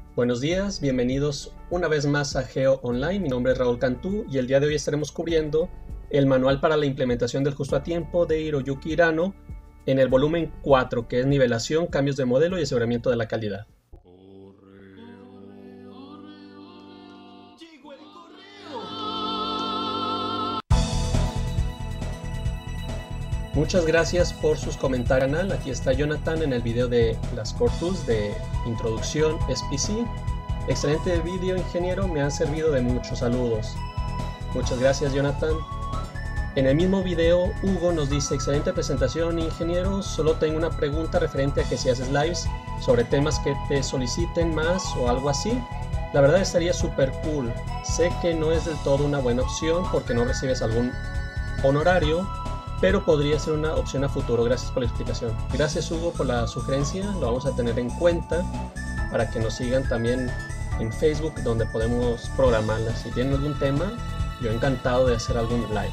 Buenos días, bienvenidos una vez más a Geo Online. Mi nombre es Raúl Cantú y el día de hoy estaremos cubriendo el manual para la implementación del justo a tiempo de Hiroyuki Hirano en el volumen 4, que es nivelación, cambios de modelo y aseguramiento de la calidad. Muchas gracias por sus comentarios al canal. Aquí está Jonathan en el video de las Core Tools de introducción SPC. Excelente video, ingeniero, me han servido de muchos saludos. Muchas gracias, Jonathan. En el mismo video, Hugo nos dice: excelente presentación, ingeniero, solo tengo una pregunta referente a que si haces lives sobre temas que te soliciten más o algo así. La verdad estaría súper cool. Sé que no es del todo una buena opción porque no recibes algún honorario, pero podría ser una opción a futuro. Gracias por la explicación. Gracias, Hugo, por la sugerencia, lo vamos a tener en cuenta para que nos sigan también en Facebook, donde podemos programarlas. Si tienen algún tema, yo encantado de hacer algún live.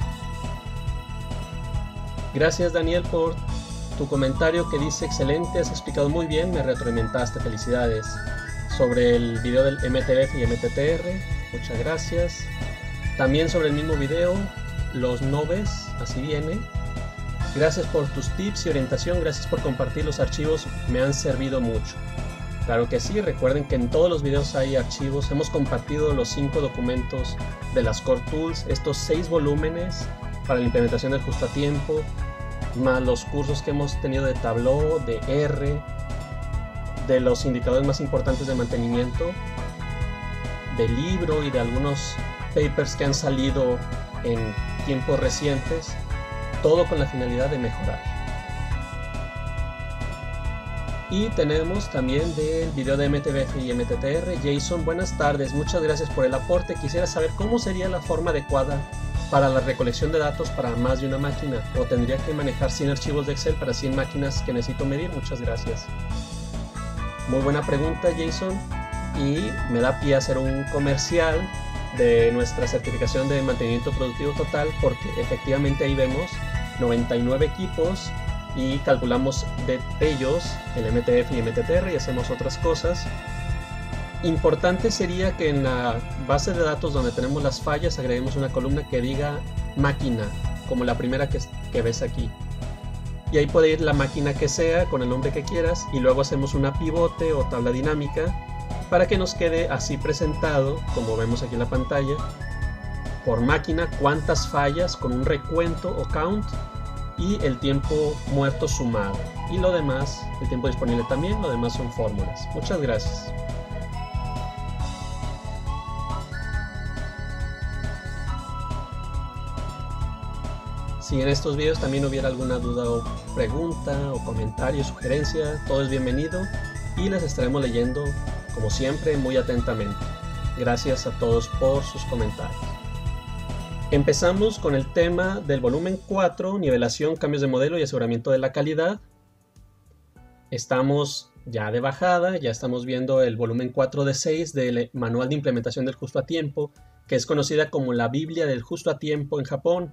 Gracias, Daniel, por tu comentario que dice: excelente, has explicado muy bien, me retroalimentaste, felicidades. Sobre el video del MTF y MTTR, muchas gracias. También sobre el mismo video, los noves, así viene. Gracias por tus tips y orientación, gracias por compartir los archivos, me han servido mucho. Claro que sí, recuerden que en todos los videos hay archivos. Hemos compartido los 5 documentos de las Core Tools, estos 6 volúmenes para la implementación del justo a tiempo, más los cursos que hemos tenido de Tableau, de R, de los indicadores más importantes de mantenimiento, del libro y de algunos papers que han salido en tiempos recientes, todo con la finalidad de mejorar. Y tenemos también del video de MTBF y MTTR. Jason, buenas tardes, muchas gracias por el aporte. Quisiera saber cómo sería la forma adecuada para la recolección de datos para más de una máquina, o tendría que manejar 100 archivos de Excel para 100 máquinas que necesito medir. Muchas gracias. Muy buena pregunta, Jason, y me da pie a hacer un comercial de nuestra certificación de mantenimiento productivo total, porque efectivamente ahí vemos 99 equipos y calculamos de ellos el MTF y MTTR y hacemos otras cosas. Importante sería que en la base de datos donde tenemos las fallas agreguemos una columna que diga máquina, como la primera que ves aquí, y ahí puede ir la máquina que sea con el nombre que quieras, y luego hacemos una pivote o tabla dinámica para que nos quede así presentado, como vemos aquí en la pantalla, por máquina, cuántas fallas con un recuento o count y el tiempo muerto sumado, y lo demás, el tiempo disponible también, lo demás son fórmulas. Muchas gracias. Si en estos videos también hubiera alguna duda o pregunta o comentario, sugerencia, todo es bienvenido y las estaremos leyendo como siempre muy atentamente. Gracias a todos por sus comentarios. Empezamos con el tema del volumen 4, nivelación, cambios de modelo y aseguramiento de la calidad. Estamos ya de bajada, ya estamos viendo el volumen 4 de 6 del manual de implementación del justo a tiempo, que es conocida como la Biblia del justo a tiempo en Japón.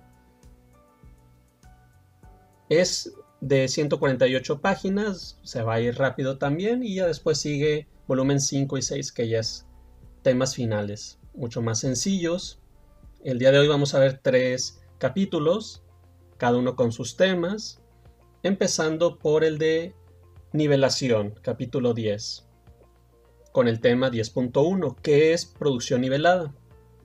Es de 148 páginas, se va a ir rápido también, y ya después sigue volumen 5 y 6, que ya es temas finales, mucho más sencillos. El día de hoy vamos a ver 3 capítulos, cada uno con sus temas, empezando por el de nivelación, capítulo 10, con el tema 10.1, que es producción nivelada.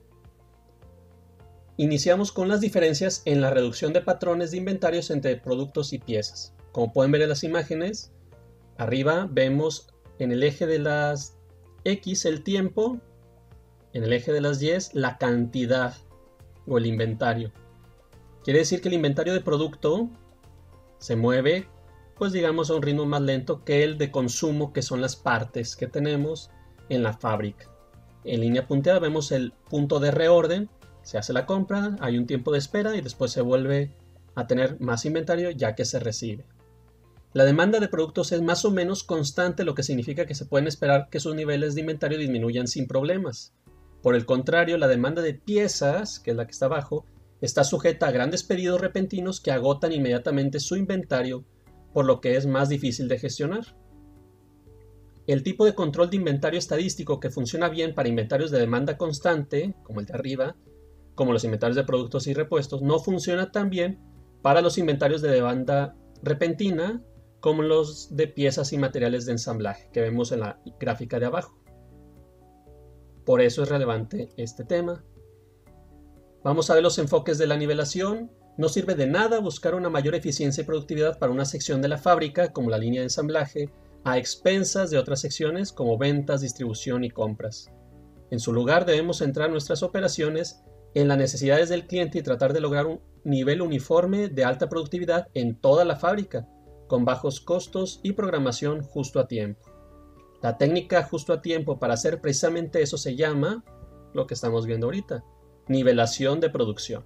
Iniciamos con las diferencias en la reducción de patrones de inventarios entre productos y piezas. Como pueden ver en las imágenes, arriba vemos en el eje de las X el tiempo, en el eje de las Y la cantidad o el inventario. Quiere decir que el inventario de producto se mueve, pues digamos, a un ritmo más lento que el de consumo, que son las partes que tenemos en la fábrica. En línea punteada vemos el punto de reorden. Se hace la compra, hay un tiempo de espera y después se vuelve a tener más inventario ya que se recibe. La demanda de productos es más o menos constante, lo que significa que se pueden esperar que sus niveles de inventario disminuyan sin problemas. Por el contrario, la demanda de piezas, que es la que está abajo, está sujeta a grandes pedidos repentinos que agotan inmediatamente su inventario, por lo que es más difícil de gestionar. el tipo de control de inventario estadístico que funciona bien para inventarios de demanda constante, como el de arriba, como los inventarios de productos y repuestos, no funciona tan bien para los inventarios de demanda repentina, como los de piezas y materiales de ensamblaje, que vemos en la gráfica de abajo. Por eso es relevante este tema. Vamos a ver los enfoques de la nivelación. No sirve de nada buscar una mayor eficiencia y productividad para una sección de la fábrica, como la línea de ensamblaje, a expensas de otras secciones como ventas, distribución y compras. En su lugar debemos centrar nuestras operaciones en las necesidades del cliente y tratar de lograr un nivel uniforme de alta productividad en toda la fábrica, con bajos costos y programación justo a tiempo. La técnica justo a tiempo para hacer precisamente eso se llama, lo que estamos viendo ahorita, nivelación de producción.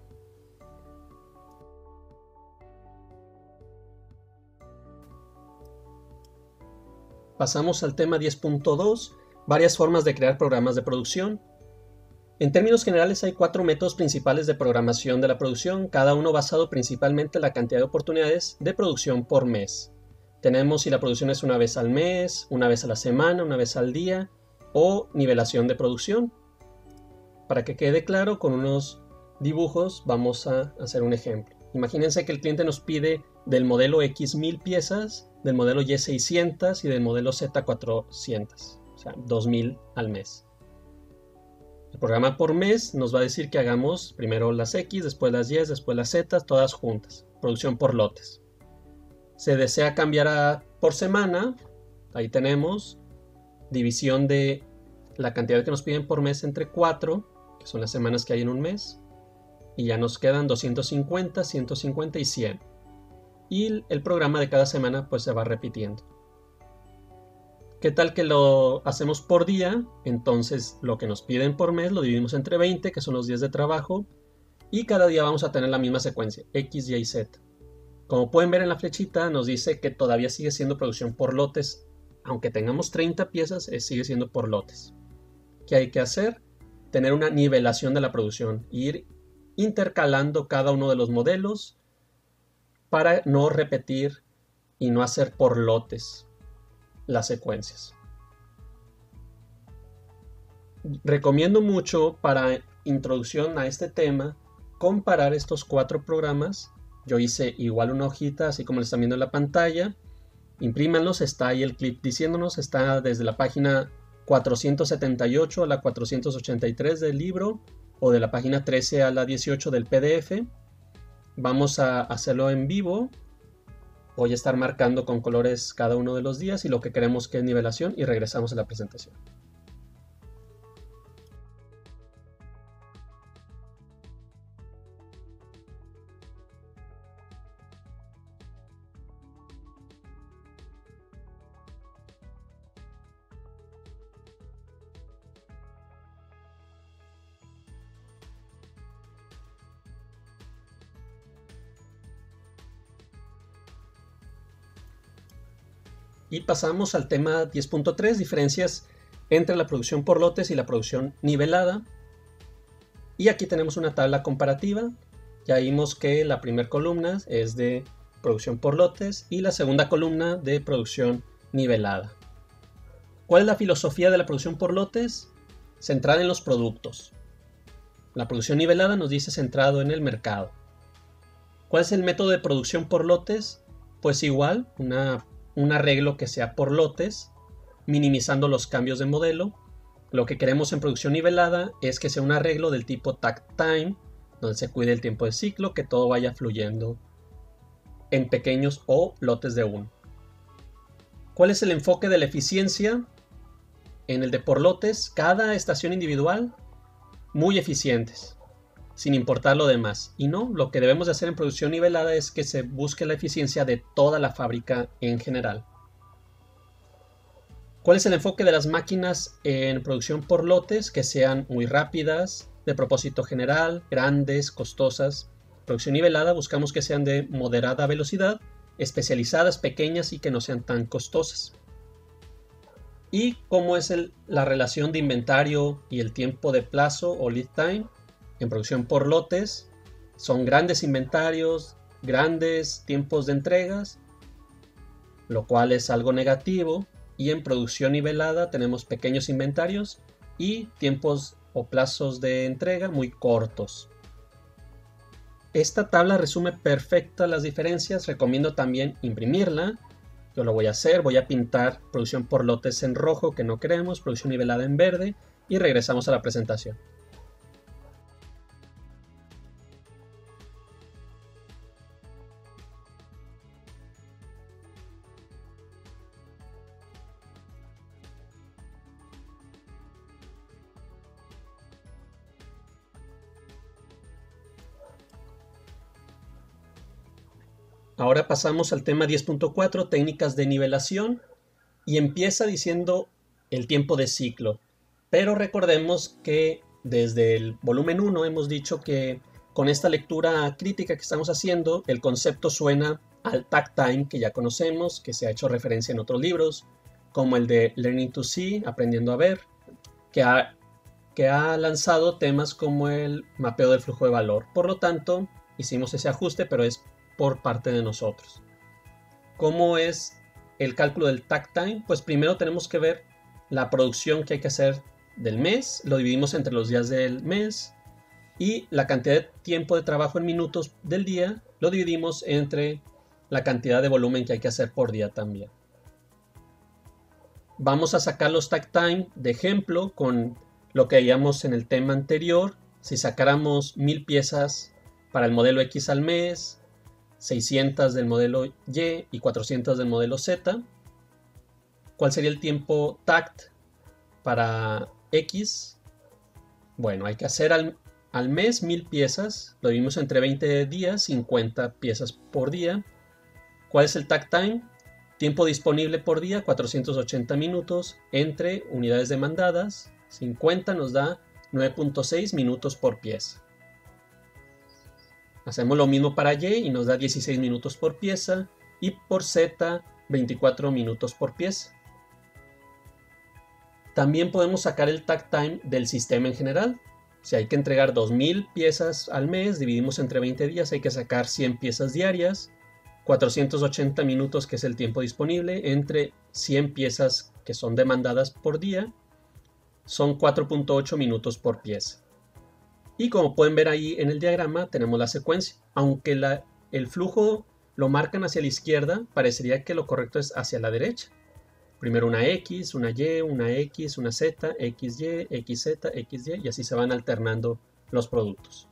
Pasamos al tema 10.2, varias formas de crear programas de producción. En términos generales hay 4 métodos principales de programación de la producción, cada uno basado principalmente en la cantidad de oportunidades de producción por mes. Tenemos si la producción es una vez al mes, una vez a la semana, una vez al día o nivelación de producción. Para que quede claro, con unos dibujos vamos a hacer un ejemplo. Imagínense que el cliente nos pide del modelo X 1000 piezas, del modelo Y 600 y del modelo Z 400, o sea, 2000 al mes. El programa por mes nos va a decir que hagamos primero las X, después las Y, después las Z, todas juntas. Producción por lotes. Se desea cambiar a por semana, ahí tenemos división de la cantidad que nos piden por mes entre 4, que son las semanas que hay en un mes, y ya nos quedan 250, 150 y 100. Y el programa de cada semana pues se va repitiendo. ¿Qué tal que lo hacemos por día? Entonces lo que nos piden por mes lo dividimos entre 20, que son los días de trabajo, y cada día vamos a tener la misma secuencia, X, Y y Z. Como pueden ver en la flechita, nos dice que todavía sigue siendo producción por lotes. Aunque tengamos 30 piezas, sigue siendo por lotes. ¿Qué hay que hacer? Tener una nivelación de la producción, ir intercalando cada uno de los modelos para no repetir y no hacer por lotes las secuencias. Recomiendo mucho para introducción a este tema comparar estos 4 programas. Yo hice igual una hojita, así como lo están viendo en la pantalla. Imprímanlos, está ahí el clip diciéndonos, está desde la página 478 a la 483 del libro o de la página 13 a la 18 del PDF. Vamos a hacerlo en vivo. Voy a estar marcando con colores cada uno de los días y lo que queremos que es nivelación, y regresamos a la presentación. Y pasamos al tema 10.3, diferencias entre la producción por lotes y la producción nivelada. Y aquí tenemos una tabla comparativa. Ya vimos que la primera columna es de producción por lotes y la segunda columna de producción nivelada. ¿Cuál es la filosofía de la producción por lotes? Centrada en los productos. La producción nivelada nos dice centrado en el mercado. ¿Cuál es el método de producción por lotes? Pues igual, un arreglo que sea por lotes, minimizando los cambios de modelo. Lo que queremos en producción nivelada es que sea un arreglo del tipo takt time, donde se cuide el tiempo de ciclo, que todo vaya fluyendo en pequeños o lotes de uno. ¿Cuál es el enfoque de la eficiencia? En el de por lotes, cada estación individual, muy eficientes, sin importar lo demás. Y no, lo que debemos de hacer en producción nivelada es que se busque la eficiencia de toda la fábrica en general. ¿Cuál es el enfoque de las máquinas en producción por lotes? Que sean muy rápidas, de propósito general, grandes, costosas. Producción nivelada buscamos que sean de moderada velocidad, especializadas, pequeñas y que no sean tan costosas. ¿Y cómo es la relación de inventario y el tiempo de plazo o lead time? En producción por lotes son grandes inventarios, grandes tiempos de entregas, lo cual es algo negativo y en producción nivelada tenemos pequeños inventarios y tiempos o plazos de entrega muy cortos. Esta tabla resume perfectas las diferencias, recomiendo también imprimirla. Yo lo voy a hacer, voy a pintar producción por lotes en rojo que no queremos, producción nivelada en verde y regresamos a la presentación. Ahora pasamos al tema 10.4, técnicas de nivelación, y empieza diciendo el tiempo de ciclo. Pero recordemos que desde el volumen 1 hemos dicho que con esta lectura crítica que estamos haciendo, el concepto suena al takt time que ya conocemos, que se ha hecho referencia en otros libros, como el de Learning to See, Aprendiendo a Ver, que ha lanzado temas como el mapeo del flujo de valor. Por lo tanto, hicimos ese ajuste, pero es por parte de nosotros. ¿Cómo es el cálculo del takt time? Pues primero tenemos que ver la producción que hay que hacer del mes, lo dividimos entre los días del mes, y la cantidad de tiempo de trabajo en minutos del día lo dividimos entre la cantidad de volumen que hay que hacer por día también. Vamos a sacar los takt time de ejemplo con lo que veíamos en el tema anterior. Si sacáramos 1000 piezas para el modelo X al mes, 600 del modelo Y y 400 del modelo Z, ¿cuál sería el tiempo takt para X? Bueno, hay que hacer al mes 1000 piezas, lo dividimos entre 20 días, 50 piezas por día. ¿Cuál es el takt time? Tiempo disponible por día, 480 minutos, entre unidades demandadas, 50 nos da 9.6 minutos por pieza. Hacemos lo mismo para Y y nos da 16 minutos por pieza, y por Z 24 minutos por pieza. También podemos sacar el takt time del sistema en general. Si hay que entregar 2000 piezas al mes, dividimos entre 20 días, hay que sacar 100 piezas diarias, 480 minutos que es el tiempo disponible, entre 100 piezas que son demandadas por día, son 4.8 minutos por pieza. Y como pueden ver ahí en el diagrama, tenemos la secuencia. Aunque el flujo lo marcan hacia la izquierda, parecería que lo correcto es hacia la derecha. Primero una X, una Y, una X, una Z, XY, XZ, XY, y así se van alternando los productos.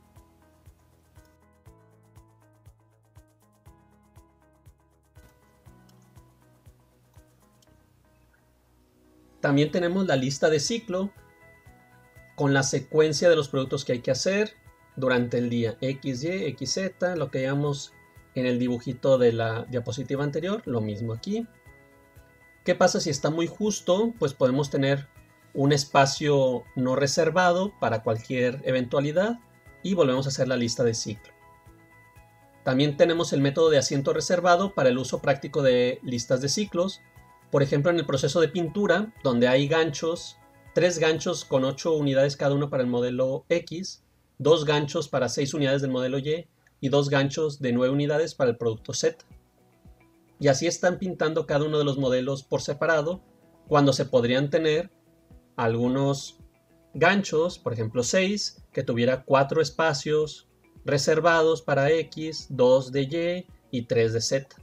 También tenemos la lista de ciclo con la secuencia de los productos que hay que hacer durante el día. XY, XZ, lo que veíamos en el dibujito de la diapositiva anterior, lo mismo aquí. ¿Qué pasa si está muy justo? Pues podemos tener un espacio no reservado para cualquier eventualidad y volvemos a hacer la lista de ciclo. También tenemos el método de asiento reservado para el uso práctico de listas de ciclos. Por ejemplo, en el proceso de pintura, donde hay ganchos, 3 ganchos con 8 unidades cada uno para el modelo X, 2 ganchos para 6 unidades del modelo Y y 2 ganchos de 9 unidades para el producto Z. Y así están pintando cada uno de los modelos por separado, cuando se podrían tener algunos ganchos, por ejemplo 6, que tuviera 4 espacios reservados para X, 2 de Y y 3 de Z.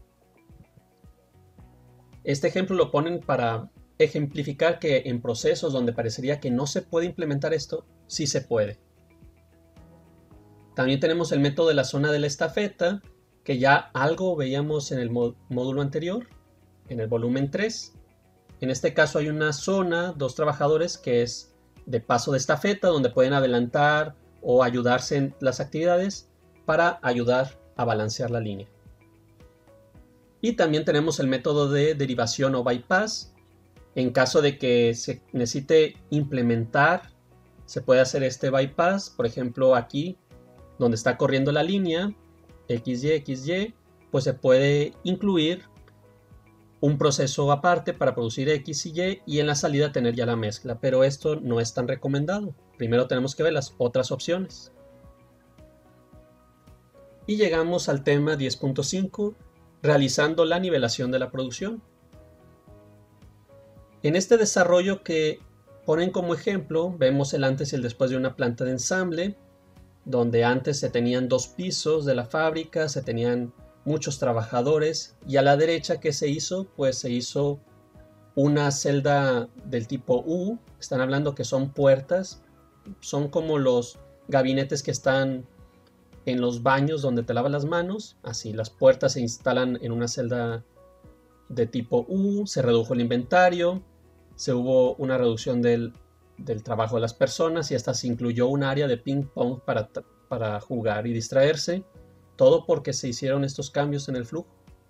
Este ejemplo lo ponen para ejemplificar que en procesos donde parecería que no se puede implementar esto, sí se puede. También tenemos el método de la zona de la estafeta, que ya algo veíamos en el módulo anterior, en el volumen 3. En este caso hay una zona, 2 trabajadores, que es de paso de estafeta, donde pueden adelantar o ayudarse en las actividades para ayudar a balancear la línea. Y también tenemos el método de derivación o bypass. En caso de que se necesite implementar, se puede hacer este bypass. Por ejemplo, aquí, donde está corriendo la línea, XY, XY, pues se puede incluir un proceso aparte para producir X y Y y en la salida tener ya la mezcla. Pero esto no es tan recomendado. Primero tenemos que ver las otras opciones. Y llegamos al tema 10.5, realizando la nivelación de la producción. En este desarrollo que ponen como ejemplo, vemos el antes y el después de una planta de ensamble, donde antes se tenían 2 pisos de la fábrica, se tenían muchos trabajadores, y a la derecha, ¿qué se hizo? Pues se hizo una celda del tipo U. Están hablando que son puertas, son como los gabinetes que están en los baños donde te lavas las manos. Así, las puertas se instalan en una celda de tipo U, se redujo el inventario, se hubo una reducción del trabajo de las personas, y hasta se incluyó un área de ping pong para jugar y distraerse, todo porque se hicieron estos cambios en el flujo.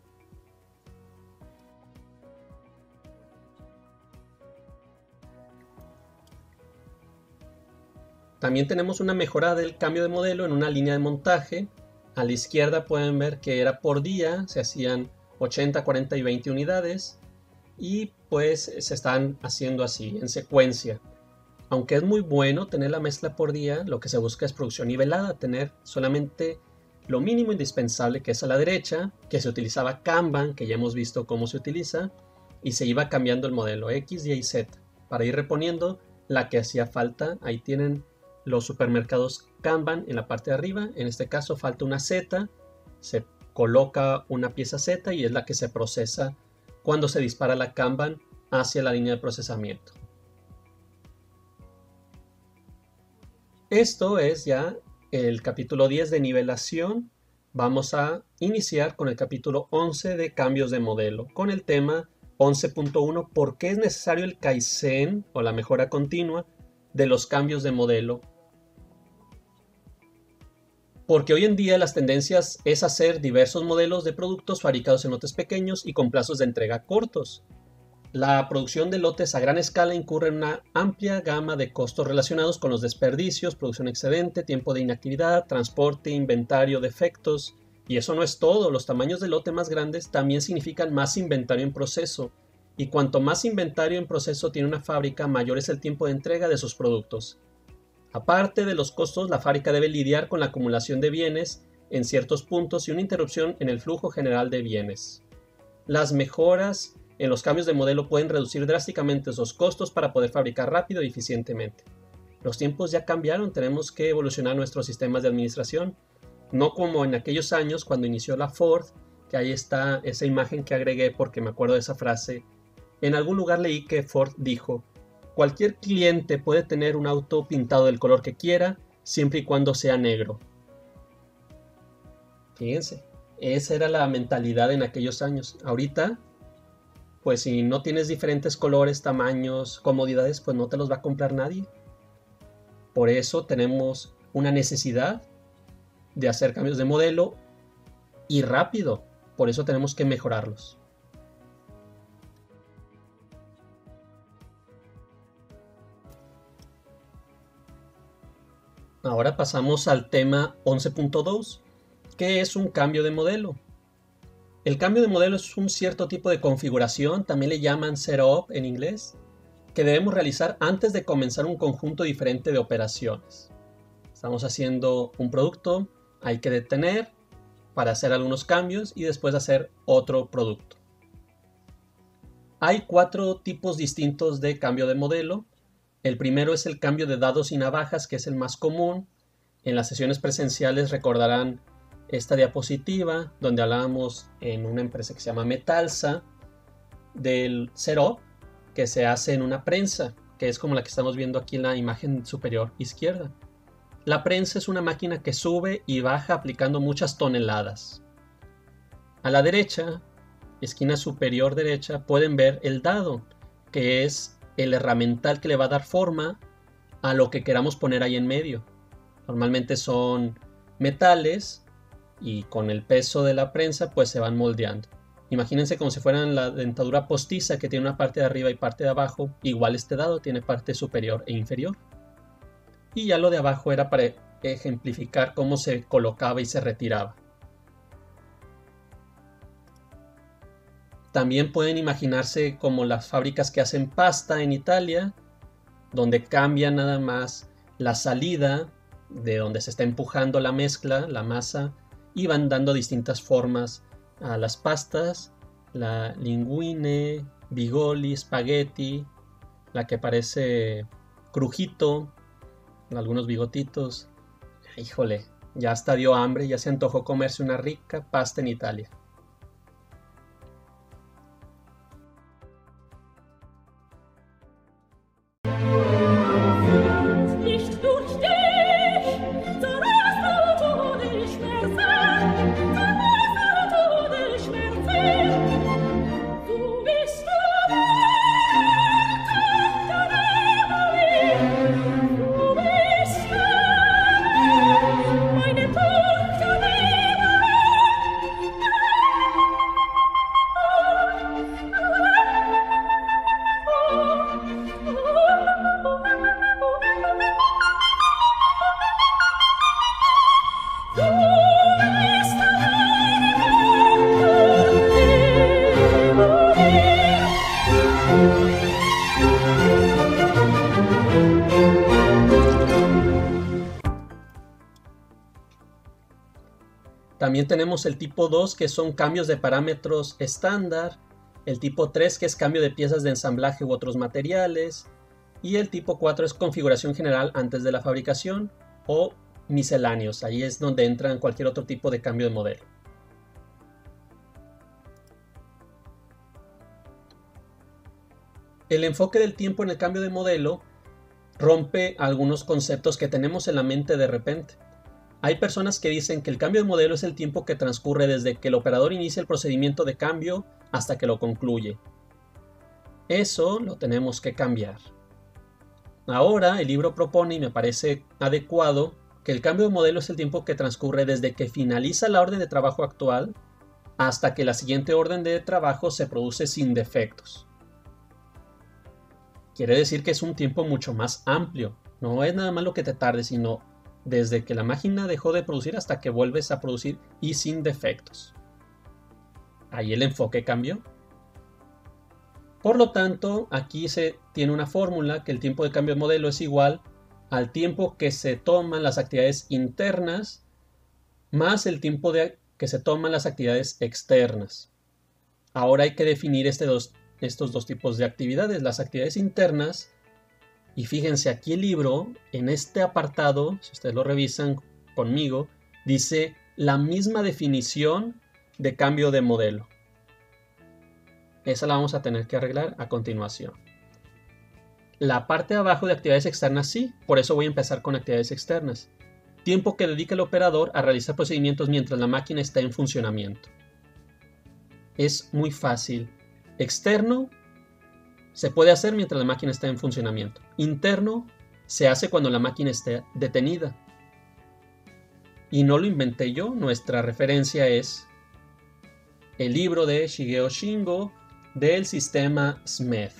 También tenemos una mejora del cambio de modelo en una línea de montaje. A la izquierda pueden ver que era por día, se hacían 80, 40 y 20 unidades, y pues se están haciendo así, en secuencia. Aunque es muy bueno tener la mezcla por día, lo que se busca es producción nivelada, tener solamente lo mínimo indispensable, que es a la derecha, que se utilizaba Kanban, que ya hemos visto cómo se utiliza, y se iba cambiando el modelo X, Y y Z para ir reponiendo la que hacía falta. Ahí tienen los supermercados Kanban en la parte de arriba. En este caso falta una Z, se coloca una pieza Z y es la que se procesa cuando se dispara la Kanban hacia la línea de procesamiento. Esto es ya el capítulo 10 de nivelación. Vamos a iniciar con el capítulo 11 de cambios de modelo, con el tema 11.1, ¿por qué es necesario el Kaizen o la mejora continua de los cambios de modelo? Porque hoy en día las tendencias es hacer diversos modelos de productos fabricados en lotes pequeños y con plazos de entrega cortos. La producción de lotes a gran escala incurre en una amplia gama de costos relacionados con los desperdicios, producción excedente, tiempo de inactividad, transporte, inventario, defectos. Y eso no es todo, los tamaños de lote más grandes también significan más inventario en proceso. Y cuanto más inventario en proceso tiene una fábrica, mayor es el tiempo de entrega de sus productos. Aparte de los costos, la fábrica debe lidiar con la acumulación de bienes en ciertos puntos y una interrupción en el flujo general de bienes. Las mejoras en los cambios de modelo pueden reducir drásticamente esos costos para poder fabricar rápido y eficientemente. Los tiempos ya cambiaron, tenemos que evolucionar nuestros sistemas de administración, no como en aquellos años cuando inició la Ford, que ahí está esa imagen que agregué porque me acuerdo de esa frase. En algún lugar leí que Ford dijo: cualquier cliente puede tener un auto pintado del color que quiera, siempre y cuando sea negro. Fíjense, esa era la mentalidad en aquellos años. Ahorita, pues si no tienes diferentes colores, tamaños, comodidades, pues no te los va a comprar nadie. Por eso tenemos una necesidad de hacer cambios de modelo y rápido. Por eso tenemos que mejorarlos. Ahora pasamos al tema 11.2, que es un cambio de modelo. El cambio de modelo es un cierto tipo de configuración, también le llaman setup en inglés, que debemos realizar antes de comenzar un conjunto diferente de operaciones. Estamos haciendo un producto, hay que detener para hacer algunos cambios y después hacer otro producto. Hay 4 tipos distintos de cambio de modelo. El primero es el cambio de dados y navajas, que es el más común. En las sesiones presenciales recordarán esta diapositiva donde hablábamos en una empresa que se llama Metalsa del setup que se hace en una prensa, que es como la que estamos viendo aquí en la imagen superior izquierda. La prensa es una máquina que sube y baja aplicando muchas toneladas. A la derecha, esquina superior derecha, pueden ver el dado, que es el herramental que le va a dar forma a lo que queramos poner ahí en medio. Normalmente son metales y con el peso de la prensa pues se van moldeando. Imagínense como si fueran la dentadura postiza, que tiene una parte de arriba y parte de abajo. Igual este dado tiene parte superior e inferior. Y ya lo de abajo era para ejemplificar cómo se colocaba y se retiraba. También pueden imaginarse como las fábricas que hacen pasta en Italia, donde cambian nada más la salida de donde se está empujando la mezcla, la masa, y van dando distintas formas a las pastas, la linguine, Bigoli, Spaghetti, la que parece Crujito, algunos bigotitos. Híjole, ya hasta dio hambre, ya se antojó comerse una rica pasta en Italia. También tenemos el tipo 2, que son cambios de parámetros estándar, el tipo 3, que es cambio de piezas de ensamblaje u otros materiales, y el tipo 4 es configuración general antes de la fabricación o misceláneos. Ahí es donde entran cualquier otro tipo de cambio de modelo. El enfoque del tiempo en el cambio de modelo rompe algunos conceptos que tenemos en la mente de repente. Hay personas que dicen que el cambio de modelo es el tiempo que transcurre desde que el operador inicia el procedimiento de cambio hasta que lo concluye. Eso lo tenemos que cambiar. Ahora el libro propone, y me parece adecuado, que el cambio de modelo es el tiempo que transcurre desde que finaliza la orden de trabajo actual hasta que la siguiente orden de trabajo se produce sin defectos. Quiere decir que es un tiempo mucho más amplio. No es nada más lo que te tarde, sino desde que la máquina dejó de producir hasta que vuelves a producir y sin defectos. Ahí el enfoque cambió. Por lo tanto, aquí se tiene una fórmula que el tiempo de cambio de modelo es igual al tiempo que se toman las actividades internas más el tiempo que se toman las actividades externas. Ahora hay que definir estos dos tipos de actividades. Las actividades internas, y fíjense aquí el libro, en este apartado, si ustedes lo revisan conmigo, dice la misma definición de cambio de modelo. Esa la vamos a tener que arreglar a continuación. La parte de abajo de actividades externas sí, por eso voy a empezar con actividades externas. Tiempo que dedica el operador a realizar procedimientos mientras la máquina está en funcionamiento. Es muy fácil. Externo se puede hacer mientras la máquina está en funcionamiento. Interno se hace cuando la máquina esté detenida. Y no lo inventé yo, nuestra referencia es el libro de Shigeo Shingo del sistema SMED.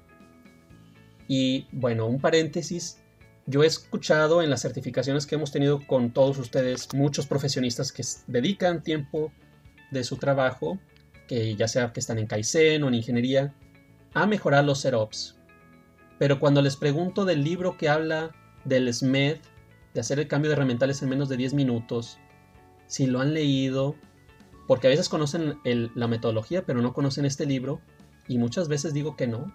Y bueno, un paréntesis, yo he escuchado en las certificaciones que hemos tenido con todos ustedes, muchos profesionistas que dedican tiempo de su trabajo, que ya sea que están en Kaizen o en ingeniería, a mejorar los setups. Pero cuando les pregunto del libro que habla del SMED, de hacer el cambio de herramientales en menos de 10 minutos, si lo han leído, porque a veces conocen la metodología, pero no conocen este libro, y muchas veces digo que no.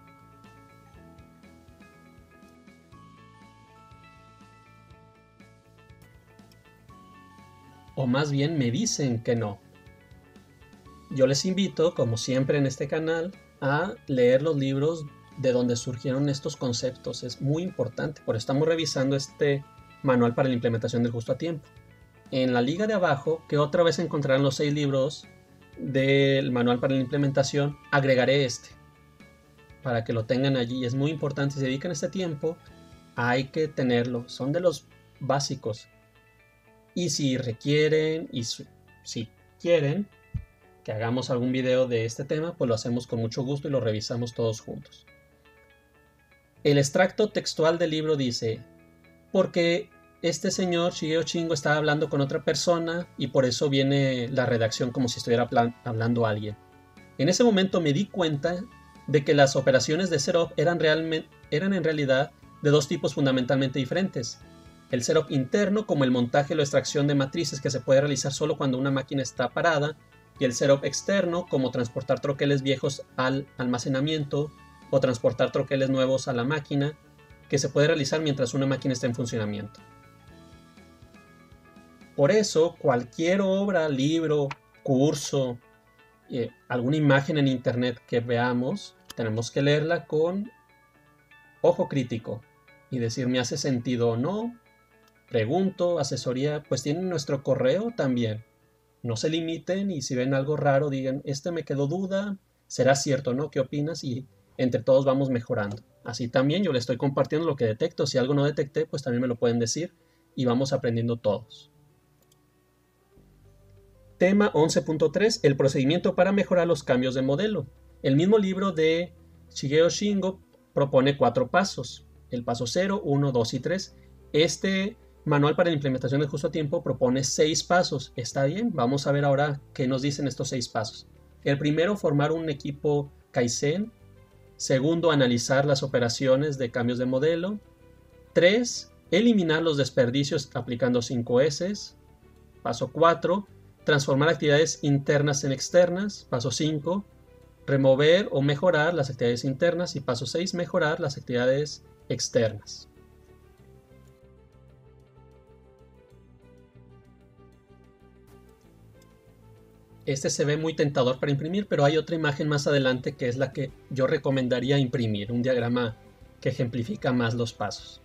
O más bien me dicen que no. Yo les invito, como siempre en este canal, a leer los libros de donde surgieron estos conceptos. Es muy importante, por eso estamos revisando este manual para la implementación del justo a tiempo. En la liga de abajo, que otra vez encontrarán los 6 libros del manual para la implementación, agregaré este para que lo tengan allí. Es muy importante, si se dedican este tiempo, hay que tenerlo. Son de los básicos. Y si requieren y si quieren que hagamos algún video de este tema, pues lo hacemos con mucho gusto y lo revisamos todos juntos. El extracto textual del libro dice: porque este señor Shigeo Shingo estaba hablando con otra persona y por eso viene la redacción como si estuviera hablando a alguien. En ese momento me di cuenta de que las operaciones de setup eran en realidad de dos tipos fundamentalmente diferentes. El setup interno, como el montaje o la extracción de matrices que se puede realizar solo cuando una máquina está parada, y el setup externo, como transportar troqueles viejos al almacenamiento o transportar troqueles nuevos a la máquina, que se puede realizar mientras una máquina está en funcionamiento. Por eso, cualquier obra, libro, curso, alguna imagen en internet que veamos, tenemos que leerla con ojo crítico y decir, ¿me hace sentido o no? Pregunto, asesoría, pues tienen nuestro correo también. No se limiten y si ven algo raro digan, me quedó duda, ¿será cierto o no? ¿Qué opinas? Y entre todos vamos mejorando. Así también yo les estoy compartiendo lo que detecto. Si algo no detecté, pues también me lo pueden decir y vamos aprendiendo todos. Tema 11.3. El procedimiento para mejorar los cambios de modelo. El mismo libro de Shigeo Shingo propone 4 pasos. El paso 0, 1, 2 y 3. Este manual para la implementación de justo a tiempo propone 6 pasos. Está bien, vamos a ver ahora qué nos dicen estos 6 pasos. El primero, formar un equipo Kaizen. Segundo, analizar las operaciones de cambios de modelo. 3, eliminar los desperdicios aplicando 5S. Paso 4, transformar actividades internas en externas. Paso 5, remover o mejorar las actividades internas. Y paso 6, mejorar las actividades externas. Este se ve muy tentador para imprimir, pero hay otra imagen más adelante que es la que yo recomendaría imprimir, un diagrama que ejemplifica más los pasos.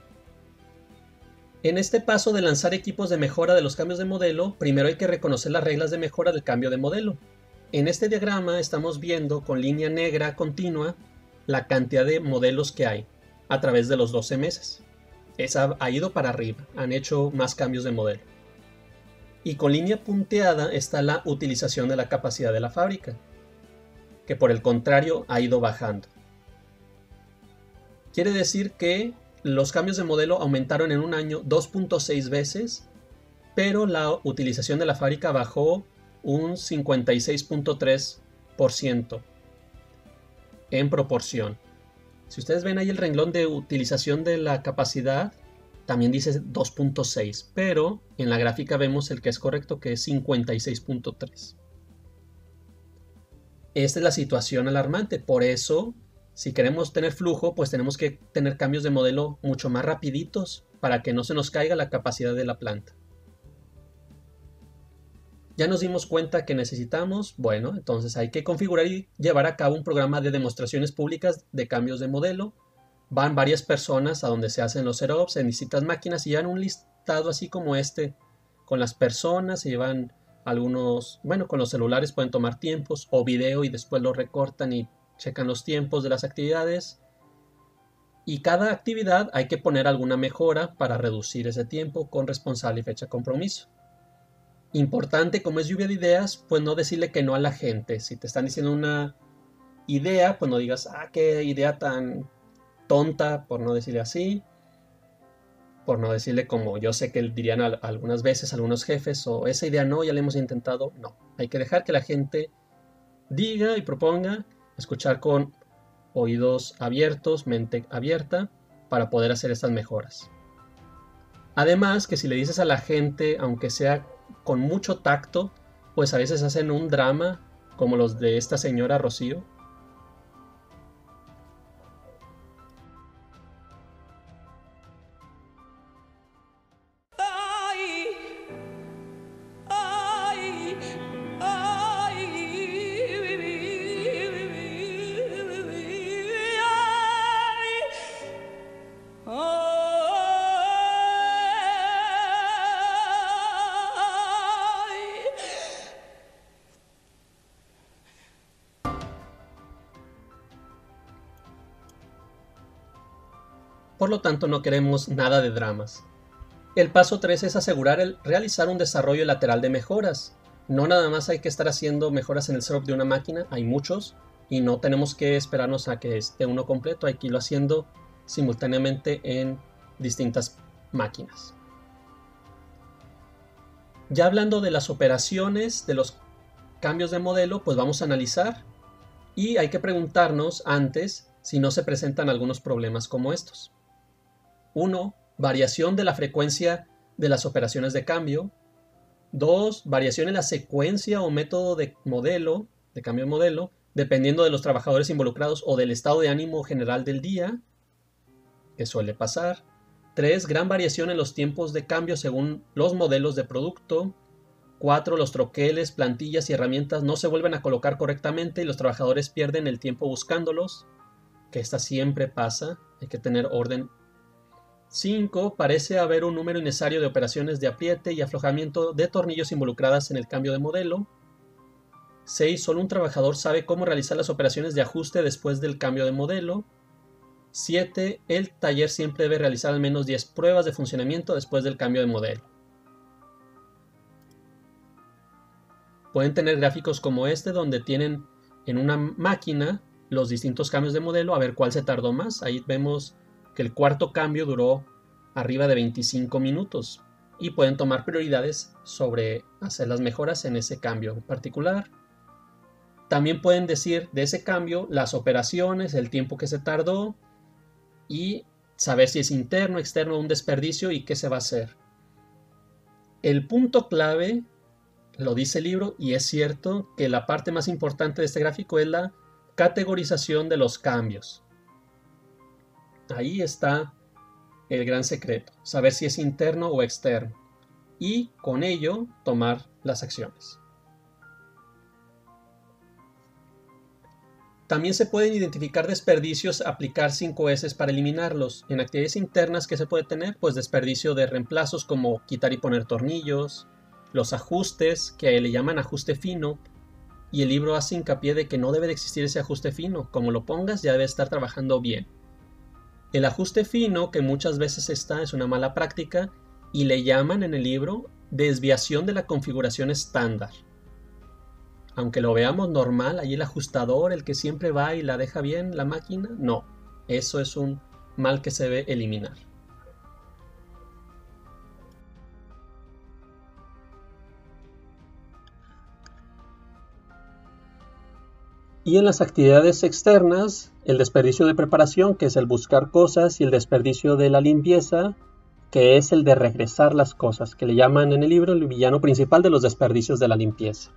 En este paso de lanzar equipos de mejora de los cambios de modelo, primero hay que reconocer las reglas de mejora del cambio de modelo. En este diagrama estamos viendo con línea negra continua la cantidad de modelos que hay a través de los 12 meses. Esa ha ido para arriba, han hecho más cambios de modelo. Y con línea punteada está la utilización de la capacidad de la fábrica, que por el contrario ha ido bajando. Quiere decir que los cambios de modelo aumentaron en un año 2.6 veces, pero la utilización de la fábrica bajó un 56.3% en proporción. Si ustedes ven ahí el renglón de utilización de la capacidad, también dice 2.6, pero en la gráfica vemos el que es correcto, que es 56.3. Esta es la situación alarmante. Por eso, si queremos tener flujo, pues tenemos que tener cambios de modelo mucho más rapiditos para que no se nos caiga la capacidad de la planta. Ya nos dimos cuenta que necesitamos, bueno, entonces hay que configurar y llevar a cabo un programa de demostraciones públicas de cambios de modelo. Van varias personas a donde se hacen los setups en distintas máquinas y llevan un listado así como este con las personas, se llevan algunos, bueno, con los celulares pueden tomar tiempos o video y después lo recortan y checan los tiempos de las actividades. Y cada actividad hay que poner alguna mejora para reducir ese tiempo con responsable y fecha de compromiso. Importante, como es lluvia de ideas, pues no decirle que no a la gente. Si te están diciendo una idea, pues no digas, qué idea tan tonta, por no decirle así, por no decirle como yo sé que dirían algunas veces algunos jefes, o esa idea no, ya la hemos intentado. No, hay que dejar que la gente diga y proponga, escuchar con oídos abiertos, mente abierta, para poder hacer estas mejoras. Además, que si le dices a la gente, aunque sea con mucho tacto, pues a veces hacen un drama, como los de esta señora Rocío. Por lo tanto, no queremos nada de dramas. El paso 3 es asegurar realizar un desarrollo lateral de mejoras. No nada más hay que estar haciendo mejoras en el setup de una máquina, hay muchos, y no tenemos que esperarnos a que esté uno completo, hay que irlo haciendo simultáneamente en distintas máquinas. Ya hablando de las operaciones, de los cambios de modelo, pues vamos a analizar y hay que preguntarnos antes si no se presentan algunos problemas como estos. 1. Variación de la frecuencia de las operaciones de cambio. 2, variación en la secuencia o método de modelo, de cambio de modelo, dependiendo de los trabajadores involucrados o del estado de ánimo general del día, que suele pasar. 3, gran variación en los tiempos de cambio según los modelos de producto. 4, los troqueles, plantillas y herramientas no se vuelven a colocar correctamente y los trabajadores pierden el tiempo buscándolos, que esta siempre pasa, hay que tener orden. 5, parece haber un número innecesario de operaciones de apriete y aflojamiento de tornillos involucradas en el cambio de modelo. 6, solo un trabajador sabe cómo realizar las operaciones de ajuste después del cambio de modelo. 7, el taller siempre debe realizar al menos 10 pruebas de funcionamiento después del cambio de modelo. Pueden tener gráficos como este donde tienen en una máquina los distintos cambios de modelo, a ver cuál se tardó más. Ahí vemos que el cuarto cambio duró arriba de 25 minutos y pueden tomar prioridades sobre hacer las mejoras en ese cambio en particular. También pueden decir de ese cambio las operaciones, el tiempo que se tardó y saber si es interno, externo, un desperdicio y qué se va a hacer. El punto clave, lo dice el libro, y es cierto que la parte más importante de este gráfico es la categorización de los cambios. Ahí está el gran secreto, saber si es interno o externo y con ello tomar las acciones. También se pueden identificar desperdicios, aplicar 5S para eliminarlos. En actividades internas, ¿qué se puede tener? Pues desperdicio de reemplazos como quitar y poner tornillos, los ajustes, que le llaman ajuste fino, y el libro hace hincapié de que no debe de existir ese ajuste fino. Como lo pongas, ya debe estar trabajando bien. El ajuste fino, que muchas veces es una mala práctica, y le llaman en el libro desviación de la configuración estándar. Aunque lo veamos normal, ahí el ajustador, el que siempre va y la deja bien la máquina, no. Eso es un mal que se debe eliminar. Y en las actividades externas, el desperdicio de preparación, que es el buscar cosas, y el desperdicio de la limpieza, que es el de regresar las cosas, que le llaman en el libro el villano principal de los desperdicios de la limpieza.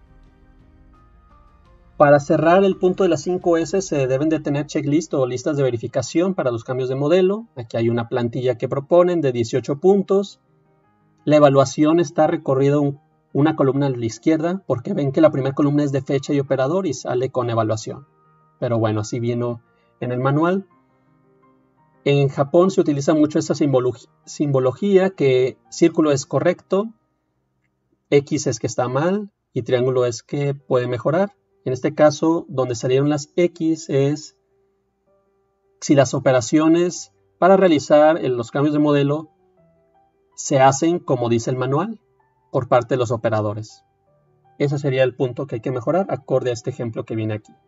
Para cerrar el punto de las 5S se deben de tener checklist o listas de verificación para los cambios de modelo. Aquí hay una plantilla que proponen de 18 puntos. La evaluación está recorrida una columna a la izquierda porque ven que la primera columna es de fecha y operador y sale con evaluación. Pero bueno, así vino en el manual. En Japón se utiliza mucho esta simbología que círculo es correcto, X es que está mal y triángulo es que puede mejorar. En este caso, donde salieron las X es si las operaciones para realizar los cambios de modelo se hacen como dice el manual por parte de los operadores. Ese sería el punto que hay que mejorar acorde a este ejemplo que viene aquí.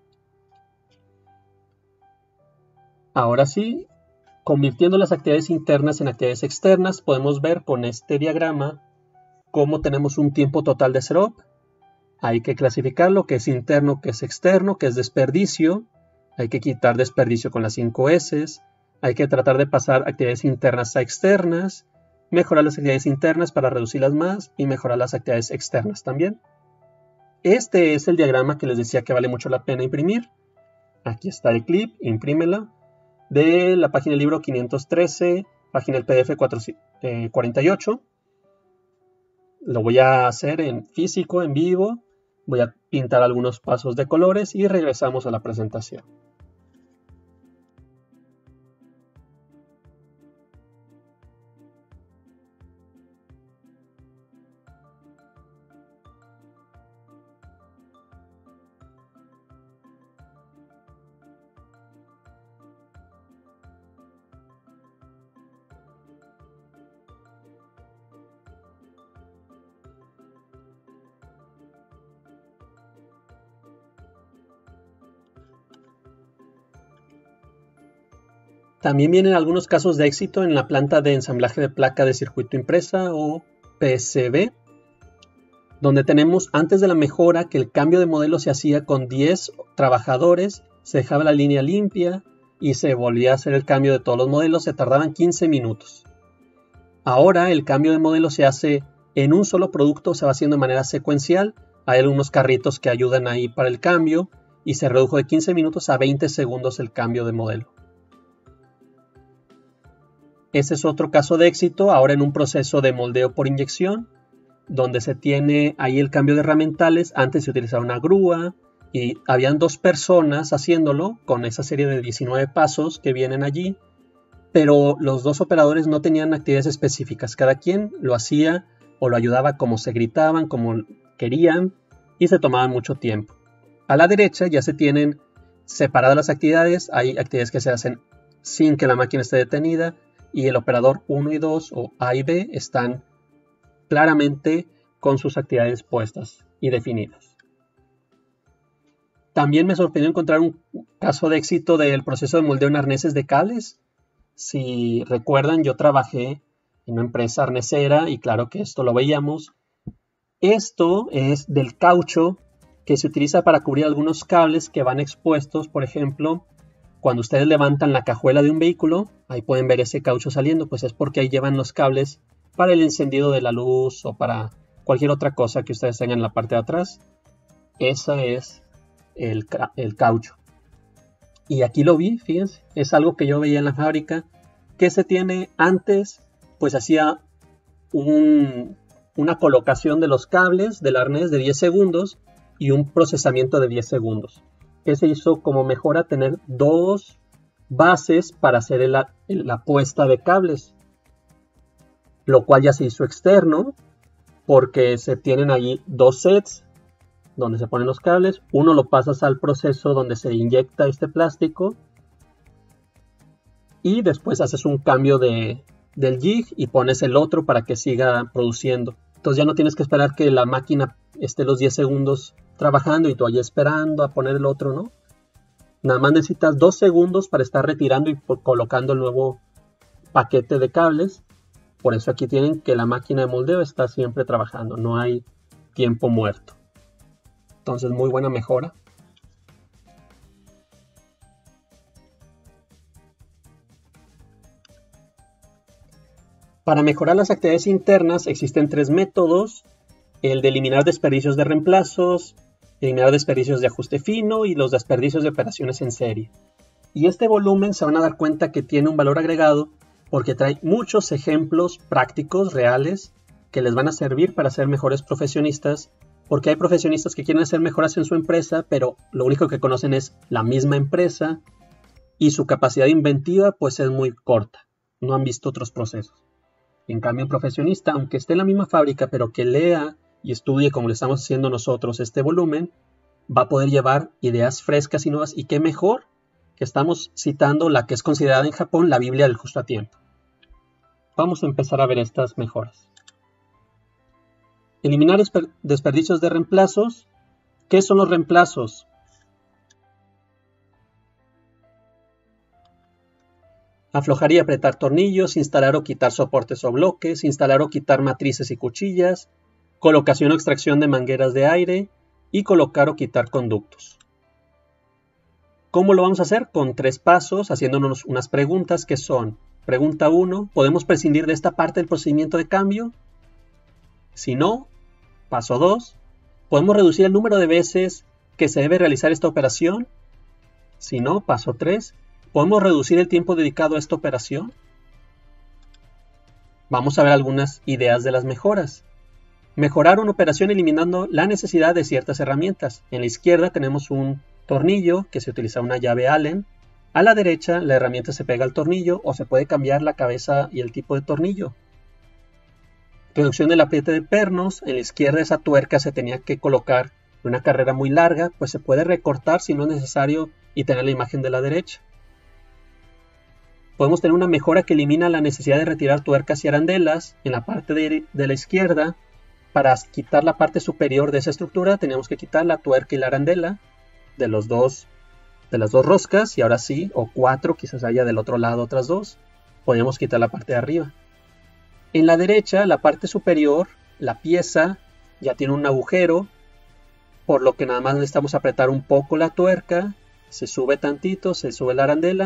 Ahora sí, convirtiendo las actividades internas en actividades externas, podemos ver con este diagrama cómo tenemos un tiempo total de setup. Hay que clasificar lo que es interno, que es externo, que es desperdicio. Hay que quitar desperdicio con las 5S. Hay que tratar de pasar actividades internas a externas. Mejorar las actividades internas para reducirlas más y mejorar las actividades externas también. Este es el diagrama que les decía que vale mucho la pena imprimir. Aquí está el clip, imprímela. De la página del libro 513, página del PDF 48. Lo voy a hacer en físico, en vivo. Voy a pintar algunos pasos de colores y regresamos a la presentación. También vienen algunos casos de éxito en la planta de ensamblaje de placa de circuito impresa o PCB, donde tenemos antes de la mejora que el cambio de modelo se hacía con 10 trabajadores, se dejaba la línea limpia y se volvía a hacer el cambio de todos los modelos, se tardaban 15 minutos. Ahora el cambio de modelo se hace en un solo producto se va haciendo de manera secuencial. Hay algunos carritos que ayudan ahí para el cambio y se redujo de 15 minutos a 20 segundos el cambio de modelo. Ese es otro caso de éxito, ahora en un proceso de moldeo por inyección, donde se tiene ahí el cambio de herramientales. Antes se utilizaba una grúa y habían 2 personas haciéndolo con esa serie de 19 pasos que vienen allí, pero los 2 operadores no tenían actividades específicas. Cada quien lo hacía o lo ayudaba como se gritaban, como querían, y se tomaban mucho tiempo. A la derecha ya se tienen separadas las actividades. Hay actividades que se hacen sin que la máquina esté detenida, y el operador 1 y 2 o A y B están claramente con sus actividades puestas y definidas. También me sorprendió encontrar un caso de éxito del proceso de moldeo en arneses de cables. Si recuerdan, yo trabajé en una empresa arnesera y claro que esto lo veíamos. Esto es del caucho que se utiliza para cubrir algunos cables que van expuestos. Por ejemplo, cuando ustedes levantan la cajuela de un vehículo, ahí pueden ver ese caucho saliendo, pues es porque ahí llevan los cables para el encendido de la luz o para cualquier otra cosa que ustedes tengan en la parte de atrás. Ese es el caucho. Y aquí lo vi, fíjense, es algo que yo veía en la fábrica, que se tiene antes, pues hacía una colocación de los cables del arnés de 10 segundos y un procesamiento de 10 segundos. Que se hizo como mejora tener 2 bases para hacer la puesta de cables, lo cual ya se hizo externo porque se tienen allí 2 sets donde se ponen los cables. Uno lo pasas al proceso donde se inyecta este plástico y después haces un cambio del jig y pones el otro para que siga produciendo. Entonces ya no tienes que esperar que la máquina esté los 10 segundos trabajando y tú allí esperando a poner el otro, ¿no? Nada más necesitas 2 segundos para estar retirando y colocando el nuevo paquete de cables. Por eso aquí tienen que la máquina de moldeo está siempre trabajando, no hay tiempo muerto. Entonces muy buena mejora. Para mejorar las actividades internas existen 3 métodos: el de eliminar desperdicios de reemplazos, eliminar desperdicios de ajuste fino y los desperdicios de operaciones en serie. Y este volumen se van a dar cuenta que tiene un valor agregado porque trae muchos ejemplos prácticos, reales, que les van a servir para ser mejores profesionistas, porque hay profesionistas que quieren hacer mejoras en su empresa, pero lo único que conocen es la misma empresa y su capacidad inventiva pues es muy corta, no han visto otros procesos. En cambio, un profesionista, aunque esté en la misma fábrica, pero que lea y estudie como lo estamos haciendo nosotros este volumen, va a poder llevar ideas frescas y nuevas, y qué mejor que estamos citando la que es considerada en Japón la Biblia del justo a tiempo. Vamos a empezar a ver estas mejoras. Eliminar desperdicios de reemplazos. ¿Qué son los reemplazos? Aflojar y apretar tornillos, instalar o quitar soportes o bloques, instalar o quitar matrices y cuchillas, colocación o extracción de mangueras de aire y colocar o quitar conductos. ¿Cómo lo vamos a hacer? Con 3 pasos, haciéndonos unas preguntas que son: pregunta 1, ¿podemos prescindir de esta parte del procedimiento de cambio? Si no, paso 2, ¿podemos reducir el número de veces que se debe realizar esta operación? Si no, paso 3, ¿podemos reducir el tiempo dedicado a esta operación? Vamos a ver algunas ideas de las mejoras. Mejorar una operación eliminando la necesidad de ciertas herramientas. En la izquierda tenemos un tornillo que se utiliza una llave Allen. A la derecha la herramienta se pega al tornillo o se puede cambiar la cabeza y el tipo de tornillo. Reducción del apriete de pernos. En la izquierda esa tuerca se tenía que colocar en una carrera muy larga, pues se puede recortar si no es necesario y tener la imagen de la derecha. Podemos tener una mejora que elimina la necesidad de retirar tuercas y arandelas. En la parte de la izquierda, para quitar la parte superior de esa estructura, teníamos que quitar la tuerca y la arandela de las dos roscas, y ahora sí, o 4, quizás haya del otro lado otras 2, podemos quitar la parte de arriba. En la derecha, la parte superior, la pieza ya tiene un agujero, por lo que nada más necesitamos apretar un poco la tuerca, se sube tantito, se sube la arandela,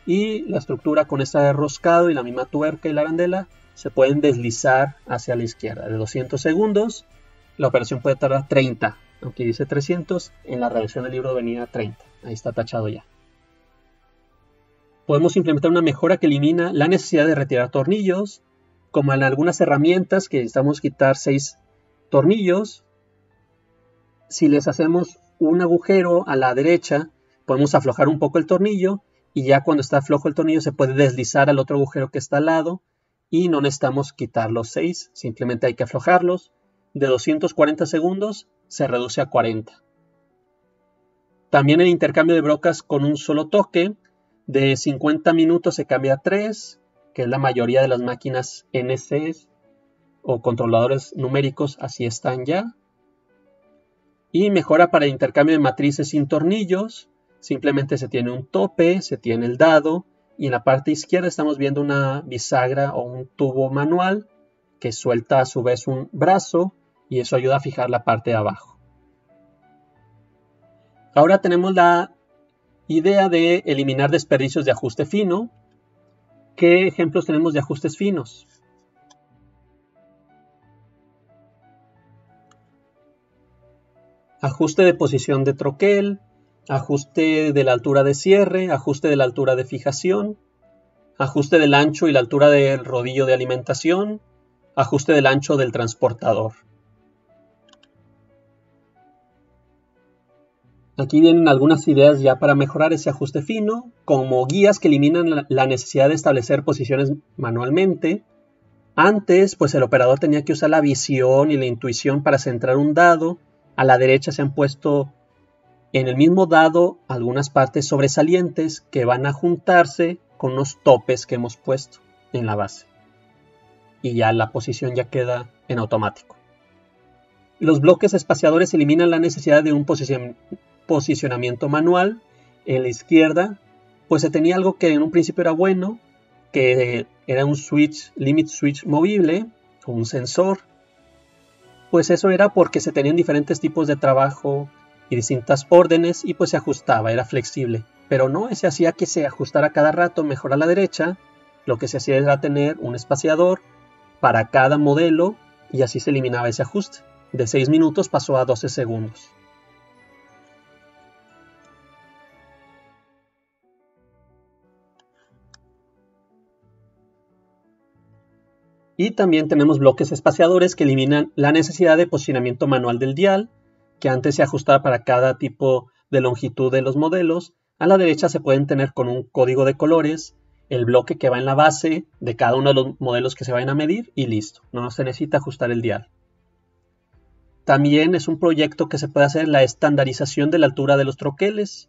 y la estructura con esta de roscado y la misma tuerca y la arandela se pueden deslizar hacia la izquierda. De 200 segundos, la operación puede tardar 30, aunque dice 300, en la redacción del libro venía 30, ahí está tachado ya. Podemos implementar una mejora que elimina la necesidad de retirar tornillos, como en algunas herramientas que necesitamos quitar 6 tornillos. Si les hacemos un agujero a la derecha, podemos aflojar un poco el tornillo y ya cuando está flojo el tornillo se puede deslizar al otro agujero que está al lado y no necesitamos quitar los 6, simplemente hay que aflojarlos. De 240 segundos se reduce a 40. También el intercambio de brocas con un solo toque, de 50 minutos se cambia a 3, que es la mayoría de las máquinas NCs o controladores numéricos, así están ya. Y mejora para el intercambio de matrices sin tornillos, simplemente se tiene un tope, se tiene el dado, y en la parte izquierda estamos viendo una bisagra o un tubo manual que suelta a su vez un brazo y eso ayuda a fijar la parte de abajo. Ahora tenemos la idea de eliminar desperdicios de ajuste fino. ¿Qué ejemplos tenemos de ajustes finos? Ajuste de posición de troquel, ajuste de la altura de cierre, ajuste de la altura de fijación, ajuste del ancho y la altura del rodillo de alimentación, ajuste del ancho del transportador. Aquí vienen algunas ideas ya para mejorar ese ajuste fino, como guías que eliminan la necesidad de establecer posiciones manualmente. Antes, pues el operador tenía que usar la visión y la intuición para centrar un dado. A la derecha se han puesto en el mismo dado algunas partes sobresalientes que van a juntarse con unos topes que hemos puesto en la base. Y ya la posición ya queda en automático. Los bloques espaciadores eliminan la necesidad de un posicionamiento manual. En la izquierda, pues se tenía algo que en un principio era bueno, que era un limit switch movible, o un sensor. Pues eso era porque se tenían diferentes tipos de trabajo y distintas órdenes y pues se ajustaba, era flexible. Pero no, ese hacía que se ajustara cada rato mejor a la derecha. Lo que se hacía era tener un espaciador para cada modelo y así se eliminaba ese ajuste. De 6 minutos pasó a 12 segundos. Y también tenemos bloques espaciadores que eliminan la necesidad de posicionamiento manual del dial, que antes se ajustaba para cada tipo de longitud de los modelos. A la derecha se pueden tener con un código de colores el bloque que va en la base de cada uno de los modelos que se vayan a medir y listo, no se necesita ajustar el dial. También es un proyecto que se puede hacer la estandarización de la altura de los troqueles.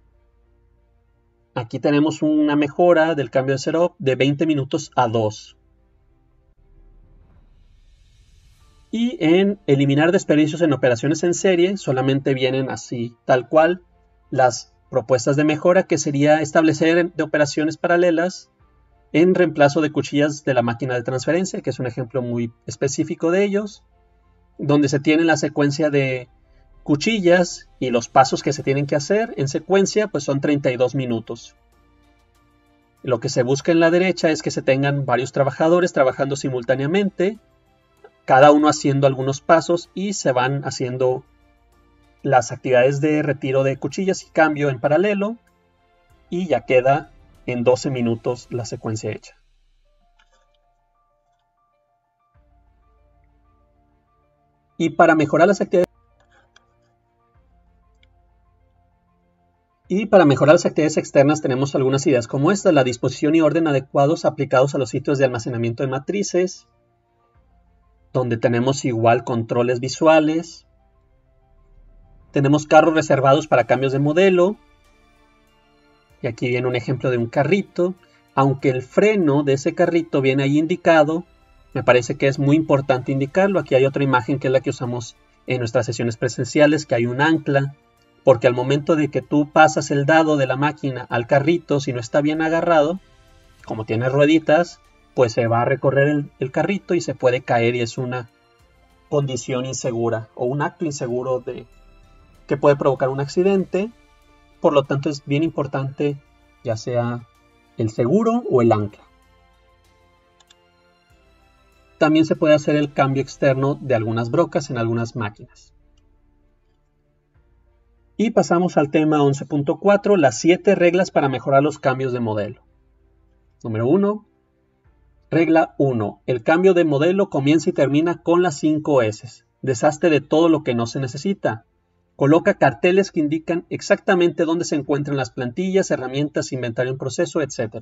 Aquí tenemos una mejora del cambio de setup de 20 minutos a 2. Y en eliminar desperdicios en operaciones en serie, solamente vienen así, tal cual, las propuestas de mejora, que sería establecer de operaciones paralelas en reemplazo de cuchillas de la máquina de transferencia, que es un ejemplo muy específico de ellos, donde se tiene la secuencia de cuchillas y los pasos que se tienen que hacer en secuencia, pues son 32 minutos. Lo que se busca en la derecha es que se tengan varios trabajadores trabajando simultáneamente, cada uno haciendo algunos pasos y se van haciendo las actividades de retiro de cuchillas y cambio en paralelo y ya queda en 12 minutos la secuencia hecha. Y para mejorar las actividades externas tenemos algunas ideas como esta: la disposición y orden adecuados aplicados a los sitios de almacenamiento de matrices, donde tenemos igual controles visuales. Tenemos carros reservados para cambios de modelo. Y aquí viene un ejemplo de un carrito. Aunque el freno de ese carrito viene ahí indicado, me parece que es muy importante indicarlo. Aquí hay otra imagen que es la que usamos en nuestras sesiones presenciales, que hay un ancla. Porque al momento de que tú pasas el dado de la máquina al carrito, si no está bien agarrado, como tiene rueditas, pues se va a recorrer el carrito y se puede caer y es una condición insegura o un acto inseguro que puede provocar un accidente. Por lo tanto es bien importante, ya sea el seguro o el ancla. También se puede hacer el cambio externo de algunas brocas en algunas máquinas. Y pasamos al tema 11.4, las 7 reglas para mejorar los cambios de modelo. Número 1. Regla 1. El cambio de modelo comienza y termina con las 5 S. Deshazte de todo lo que no se necesita. Coloca carteles que indican exactamente dónde se encuentran las plantillas, herramientas, inventario en proceso, etc.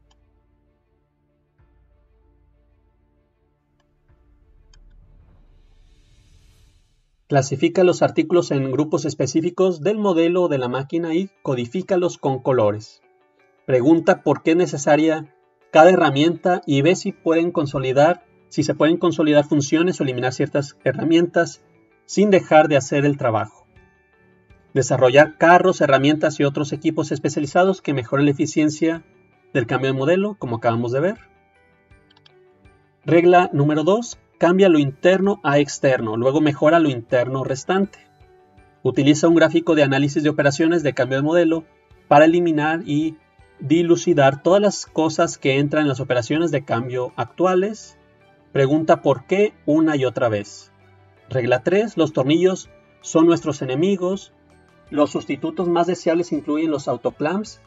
Clasifica los artículos en grupos específicos del modelo o de la máquina y codifícalos con colores. Pregunta por qué es necesaria cada herramienta y ve si se pueden consolidar funciones o eliminar ciertas herramientas sin dejar de hacer el trabajo. Desarrollar carros, herramientas y otros equipos especializados que mejoren la eficiencia del cambio de modelo, como acabamos de ver. Regla número 2. Cambia lo interno a externo, luego mejora lo interno restante. Utiliza un gráfico de análisis de operaciones de cambio de modelo para eliminar y dilucidar todas las cosas que entran en las operaciones de cambio actuales. Pregunta por qué una y otra vez. Regla 3. Los tornillos son nuestros enemigos. Los sustitutos más deseables incluyen los autoclamps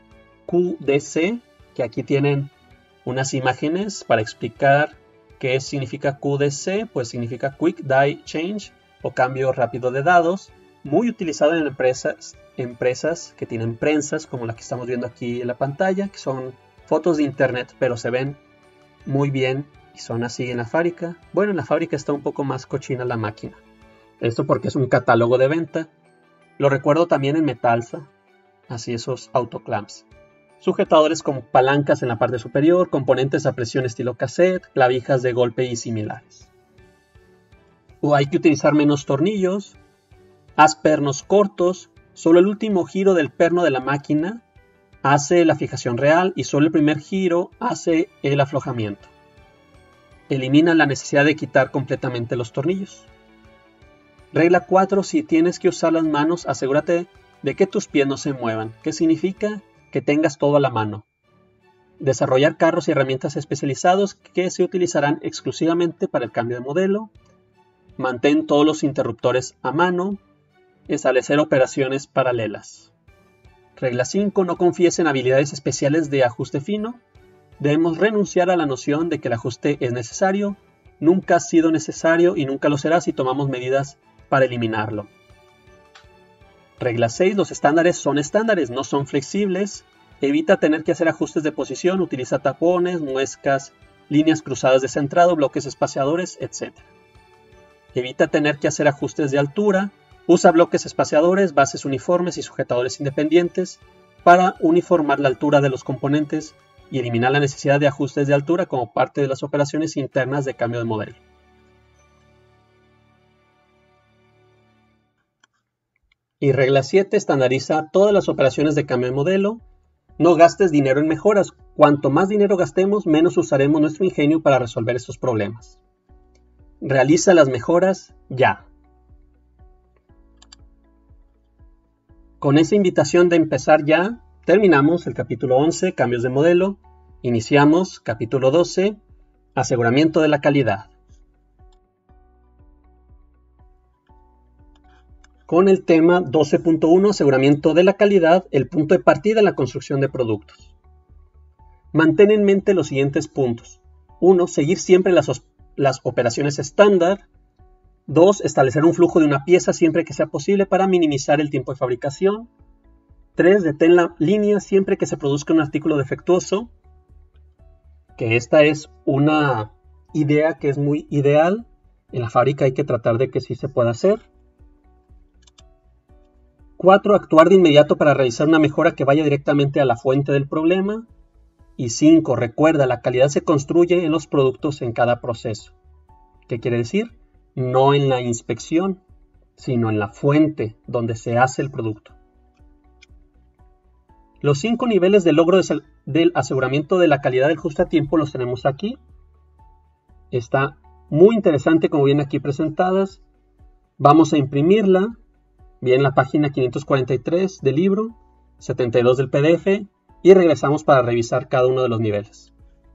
QDC, que aquí tienen unas imágenes para explicar qué significa QDC, pues significa Quick Die Change o cambio rápido de dados, muy utilizado en empresas que tienen prensas como la que estamos viendo aquí en la pantalla, que son fotos de internet, pero se ven muy bien y son así en la fábrica. Bueno, en la fábrica está un poco más cochina la máquina. Esto porque es un catálogo de venta. Lo recuerdo también en Metalsa, así esos autoclamps. Sujetadores con palancas en la parte superior, componentes a presión estilo cassette, clavijas de golpe y similares. O hay que utilizar menos tornillos, haz pernos cortos, solo el último giro del perno de la máquina hace la fijación real y solo el primer giro hace el aflojamiento. Elimina la necesidad de quitar completamente los tornillos. Regla 4. Si tienes que usar las manos, asegúrate de que tus pies no se muevan. ¿Qué significa? Que tengas todo a la mano. Desarrollar carros y herramientas especializados que se utilizarán exclusivamente para el cambio de modelo. Mantén todos los interruptores a mano. Establecer operaciones paralelas. Regla 5. No confíes en habilidades especiales de ajuste fino. Debemos renunciar a la noción de que el ajuste es necesario. Nunca ha sido necesario y nunca lo será si tomamos medidas para eliminarlo. Regla 6. Los estándares son estándares, no son flexibles. Evita tener que hacer ajustes de posición, utiliza tapones, muescas, líneas cruzadas de centrado, bloques espaciadores, etc. Evita tener que hacer ajustes de altura. Usa bloques espaciadores, bases uniformes y sujetadores independientes para uniformar la altura de los componentes y eliminar la necesidad de ajustes de altura como parte de las operaciones internas de cambio de modelo. Y regla 7. Estandariza todas las operaciones de cambio de modelo. No gastes dinero en mejoras. Cuanto más dinero gastemos, menos usaremos nuestro ingenio para resolver estos problemas. Realiza las mejoras ya. Con esa invitación de empezar ya, terminamos el capítulo 11, cambios de modelo. Iniciamos capítulo 12, aseguramiento de la calidad. Con el tema 12.1, aseguramiento de la calidad, el punto de partida en la construcción de productos. Mantén en mente los siguientes puntos. 1. Seguir siempre las operaciones estándar. 2. Establecer un flujo de una pieza siempre que sea posible para minimizar el tiempo de fabricación. 3. Detén la línea siempre que se produzca un artículo defectuoso. Que esta es una idea que es muy ideal. En la fábrica hay que tratar de que sí se pueda hacer. 4. Actuar de inmediato para realizar una mejora que vaya directamente a la fuente del problema. Y 5. Recuerda, la calidad se construye en los productos en cada proceso. ¿Qué quiere decir? No en la inspección, sino en la fuente donde se hace el producto. Los 5 niveles de logro del aseguramiento de la calidad del justo a tiempo los tenemos aquí. Está muy interesante como vienen aquí presentadas. Vamos a imprimirla. Bien, la página 543 del libro, 72 del PDF, y regresamos para revisar cada uno de los niveles.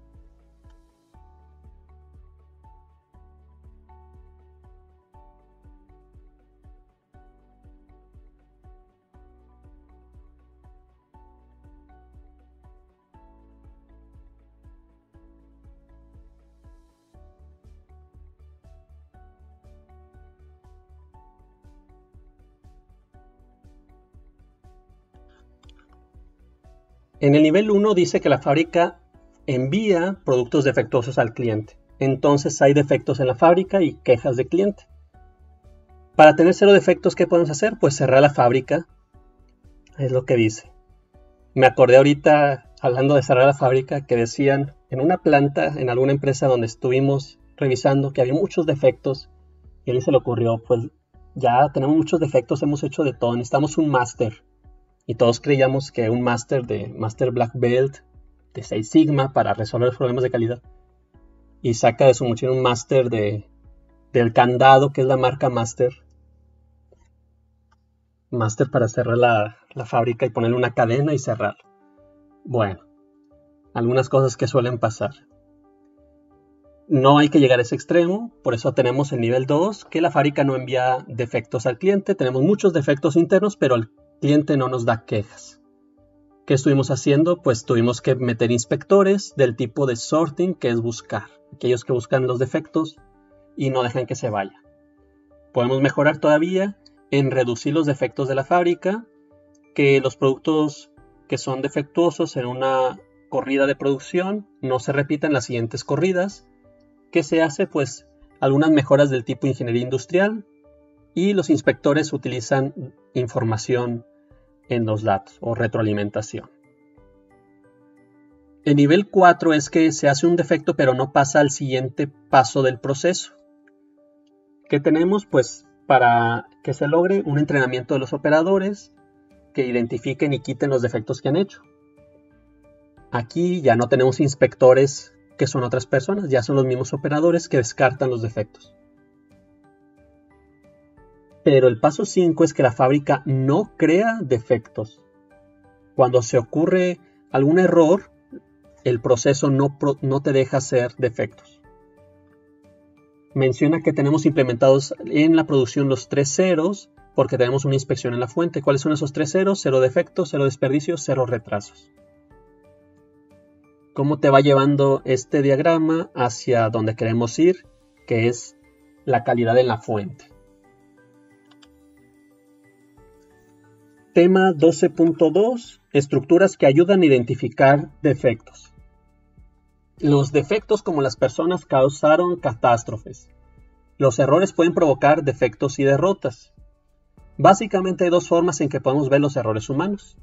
En el nivel 1 dice que la fábrica envía productos defectuosos al cliente. Entonces hay defectos en la fábrica y quejas de cliente. Para tener 0 defectos, ¿qué podemos hacer? Pues cerrar la fábrica. Es lo que dice. Me acordé ahorita, hablando de cerrar la fábrica, que decían en una planta, en alguna empresa donde estuvimos revisando, que había muchos defectos. Y a él se le ocurrió, pues ya tenemos muchos defectos, hemos hecho de todo, necesitamos un máster. Y todos creíamos que un máster Black Belt de 6 Sigma para resolver los problemas de calidad. Y saca de su mochila un máster del candado, que es la marca Master. Master para cerrar la fábrica y ponerle una cadena y cerrarlo. Bueno, algunas cosas que suelen pasar. No hay que llegar a ese extremo, por eso tenemos el nivel 2, que la fábrica no envía defectos al cliente. Tenemos muchos defectos internos, pero el cliente no nos da quejas. ¿Qué estuvimos haciendo? Pues tuvimos que meter inspectores del tipo de sorting, que es buscar. Aquellos que buscan los defectos y no dejan que se vaya. Podemos mejorar todavía en reducir los defectos de la fábrica, que los productos que son defectuosos en una corrida de producción no se repitan las siguientes corridas. ¿Qué se hace? Pues algunas mejoras del tipo ingeniería industrial, y los inspectores utilizan información en los datos o retroalimentación. El nivel 4 es que se hace un defecto pero no pasa al siguiente paso del proceso. ¿Qué tenemos? Pues para que se logre un entrenamiento de los operadores que identifiquen y quiten los defectos que han hecho. Aquí ya no tenemos inspectores que son otras personas, ya son los mismos operadores que descartan los defectos. Pero el paso 5 es que la fábrica no crea defectos. Cuando se ocurre algún error, el proceso no te deja hacer defectos. Menciona que tenemos implementados en la producción los 3 ceros, porque tenemos una inspección en la fuente. ¿Cuáles son esos 3 ceros? 0 defectos, 0 desperdicios, 0 retrasos. ¿Cómo te va llevando este diagrama hacia donde queremos ir? Que es la calidad en la fuente. Tema 12.2. Estructuras que ayudan a identificar defectos. Los defectos, como las personas, causaron catástrofes. Los errores pueden provocar defectos y derrotas. Básicamente hay 2 formas en que podemos ver los errores humanos.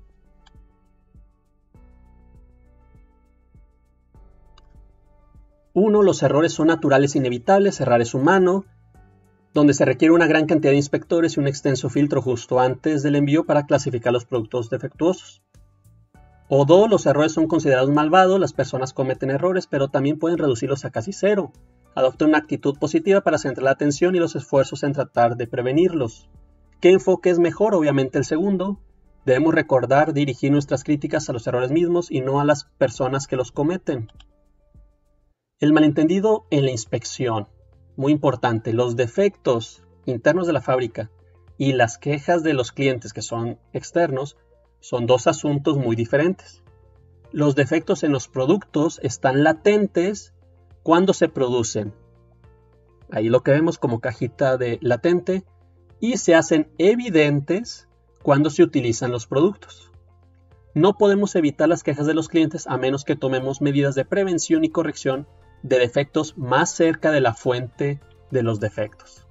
Uno, los errores son naturales e inevitables, errar es humano, donde se requiere una gran cantidad de inspectores y un extenso filtro justo antes del envío para clasificar los productos defectuosos. O 2, los errores son considerados malvados, las personas cometen errores, pero también pueden reducirlos a casi 0. Adopta una actitud positiva para centrar la atención y los esfuerzos en tratar de prevenirlos. ¿Qué enfoque es mejor? Obviamente el segundo. Debemos recordar dirigir nuestras críticas a los errores mismos y no a las personas que los cometen. El malentendido en la inspección. Muy importante, los defectos internos de la fábrica y las quejas de los clientes que son externos son 2 asuntos muy diferentes. Los defectos en los productos están latentes cuando se producen. Ahí lo que vemos como cajita de latente, y se hacen evidentes cuando se utilizan los productos. No podemos evitar las quejas de los clientes a menos que tomemos medidas de prevención y corrección de defectos más cerca de la fuente de los defectos.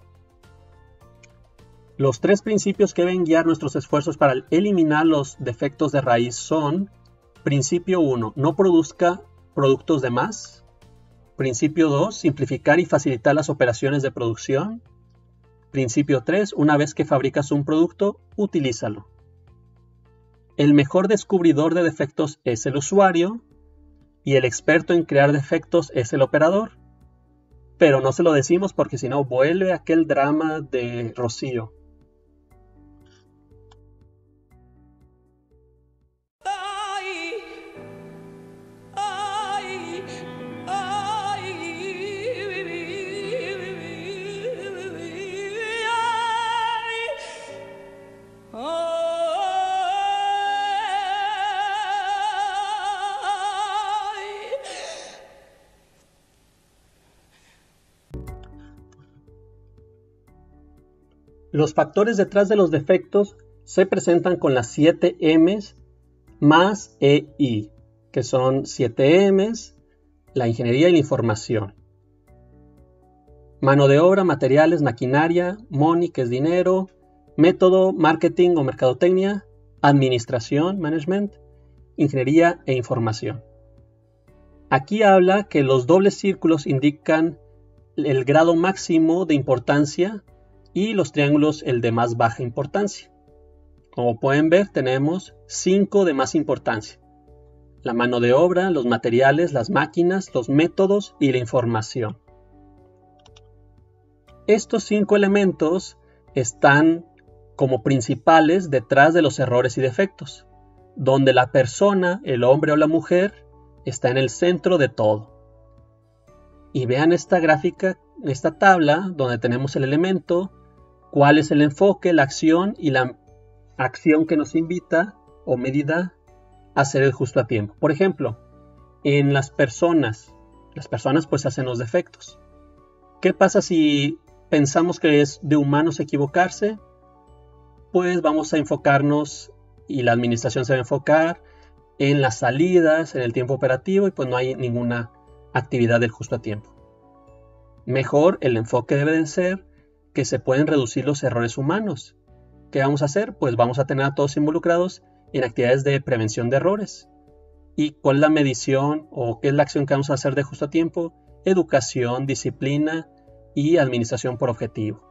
Los 3 principios que deben guiar nuestros esfuerzos para eliminar los defectos de raíz son: principio 1, no produzca productos de más. Principio 2, simplificar y facilitar las operaciones de producción. Principio 3, una vez que fabricas un producto, utilízalo. El mejor descubridor de defectos es el usuario, y el experto en crear defectos es el operador. Pero no se lo decimos porque si no vuelve aquel drama de Rocío. Los factores detrás de los defectos se presentan con las 7 M's más EI, que son 7 M's, la ingeniería y la información. Mano de obra, materiales, maquinaria, money, que es dinero, método, marketing o mercadotecnia, administración, management, ingeniería e información. Aquí habla que los dobles círculos indican el grado máximo de importancia y los triángulos el de más baja importancia. Como pueden ver, tenemos 5 de más importancia: la mano de obra, los materiales, las máquinas, los métodos y la información. Estos 5 elementos están como principales detrás de los errores y defectos, donde la persona, el hombre o la mujer, está en el centro de todo. Y vean esta gráfica, esta tabla, donde tenemos el elemento, cuál es el enfoque, la acción y la acción que nos invita o medida a hacer el justo a tiempo. Por ejemplo, en las personas pues hacen los defectos. ¿Qué pasa si pensamos que es de humanos equivocarse? Pues vamos a enfocarnos, y la administración se va a enfocar en las salidas, en el tiempo operativo, y pues no hay ninguna actividad del justo a tiempo. Mejor el enfoque debe de ser que se pueden reducir los errores humanos. ¿Qué vamos a hacer? Pues vamos a tener a todos involucrados en actividades de prevención de errores. ¿Y cuál es la medición o qué es la acción que vamos a hacer de justo a tiempo? Educación, disciplina y administración por objetivo.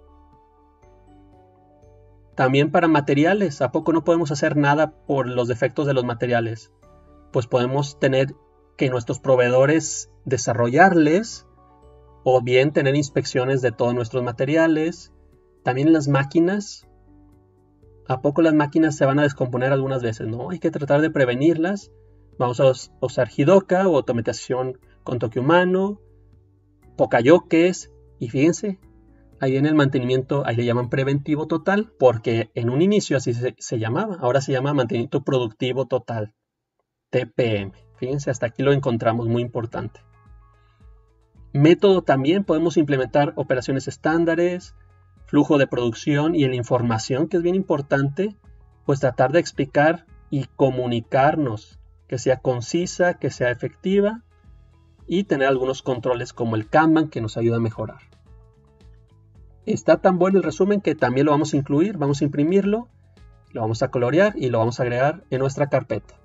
También para materiales, ¿a poco no podemos hacer nada por los defectos de los materiales? Pues podemos tener que nuestros proveedores desarrollarles, o bien tener inspecciones de todos nuestros materiales. También las máquinas, ¿a poco las máquinas se van a descomponer algunas veces? No, hay que tratar de prevenirlas. Vamos a usar Jidoka o automatización con toque humano, Pokayokes, y fíjense, ahí en el mantenimiento, ahí le llaman preventivo total, porque en un inicio así se llamaba, ahora se llama mantenimiento productivo total, TPM. Fíjense, hasta aquí lo encontramos, muy importante. Método también, podemos implementar operaciones estándares, flujo de producción y en la información, que es bien importante, pues tratar de explicar y comunicarnos, que sea concisa, que sea efectiva, y tener algunos controles como el Kanban que nos ayuda a mejorar. Está tan bueno el resumen que también lo vamos a incluir, vamos a imprimirlo, lo vamos a colorear y lo vamos a agregar en nuestra carpeta.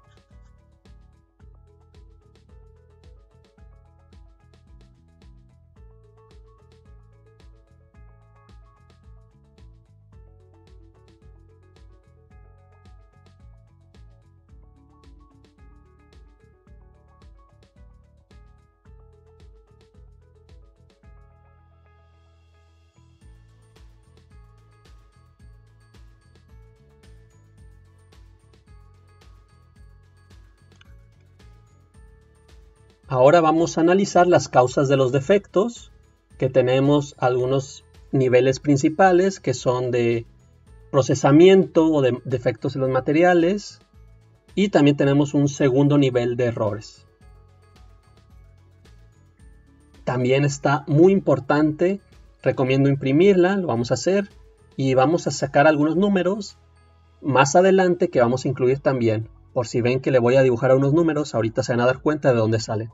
Ahora vamos a analizar las causas de los defectos, que tenemos algunos niveles principales que son de procesamiento o de defectos en los materiales, y también tenemos un segundo nivel de errores. También está muy importante, recomiendo imprimirla, lo vamos a hacer, y vamos a sacar algunos números más adelante que vamos a incluir también. Por si ven que le voy a dibujar a unos números, ahorita se van a dar cuenta de dónde salen.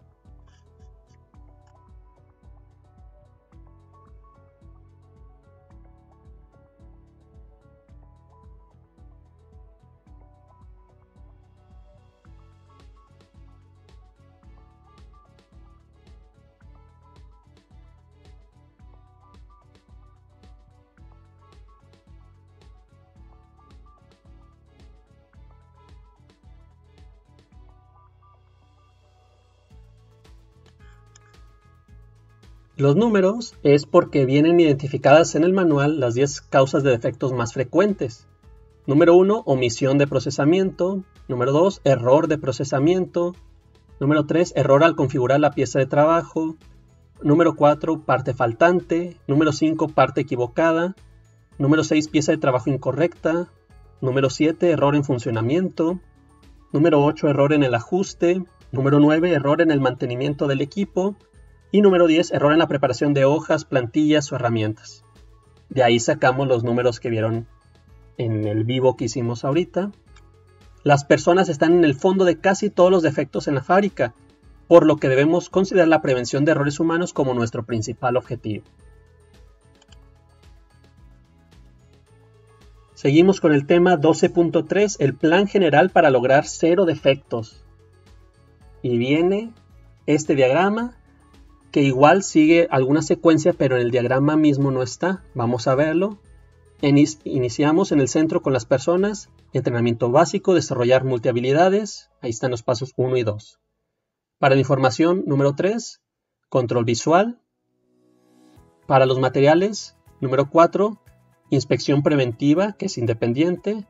Los números es porque vienen identificadas en el manual las 10 causas de defectos más frecuentes. Número 1, omisión de procesamiento. Número 2, error de procesamiento. Número 3, error al configurar la pieza de trabajo. Número 4, parte faltante. Número 5, parte equivocada. Número 6, pieza de trabajo incorrecta. Número 7, error en funcionamiento. Número 8, error en el ajuste. Número 9, error en el mantenimiento del equipo. Y número 10, error en la preparación de hojas, plantillas o herramientas. De ahí sacamos los números que vieron en el vivo que hicimos ahorita. Las personas están en el fondo de casi todos los defectos en la fábrica, por lo que debemos considerar la prevención de errores humanos como nuestro principal objetivo. Seguimos con el tema 12.3, el plan general para lograr 0 defectos. Y viene este diagrama, que igual sigue alguna secuencia, pero en el diagrama mismo no está. Vamos a verlo. Iniciamos en el centro con las personas, entrenamiento básico, desarrollar multihabilidades. Ahí están los pasos 1 y 2. Para la información, número 3, control visual. Para los materiales, número 4, inspección preventiva, que es independiente.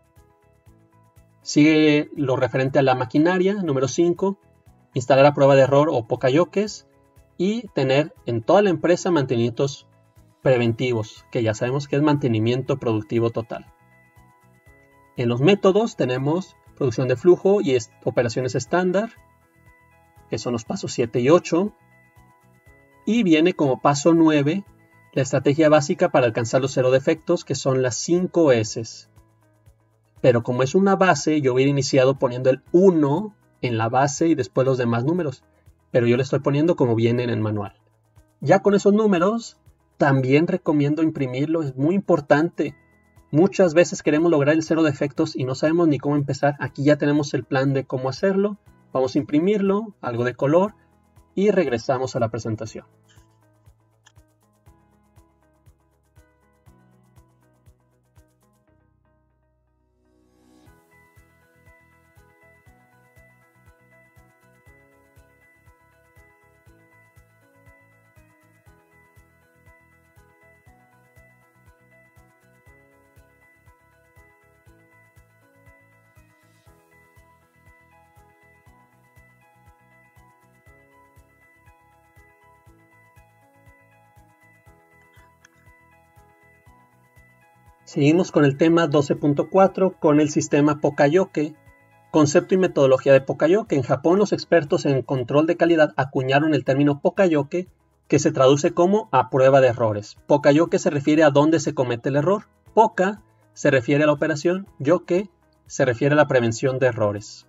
Sigue lo referente a la maquinaria, número 5, instalar a prueba de error o pokayokes. Y tener en toda la empresa mantenimientos preventivos, que ya sabemos que es mantenimiento productivo total. En los métodos tenemos producción de flujo y operaciones estándar, que son los pasos 7 y 8. Y viene como paso 9 la estrategia básica para alcanzar los 0 defectos, que son las 5 S. Pero como es una base, yo hubiera iniciado poniendo el 1 en la base y después los demás números. Pero yo le estoy poniendo como viene en el manual. Ya con esos números, también recomiendo imprimirlo, es muy importante. Muchas veces queremos lograr el 0 defectos y no sabemos ni cómo empezar. Aquí ya tenemos el plan de cómo hacerlo. Vamos a imprimirlo, algo de color, y regresamos a la presentación. Seguimos con el tema 12.4 con el sistema Pokayoke. Concepto y metodología de Pokayoke. En Japón, los expertos en control de calidad acuñaron el término Pokayoke, que se traduce como a prueba de errores. Pokayoke se refiere a dónde se comete el error. Poka se refiere a la operación. Yoke se refiere a la prevención de errores.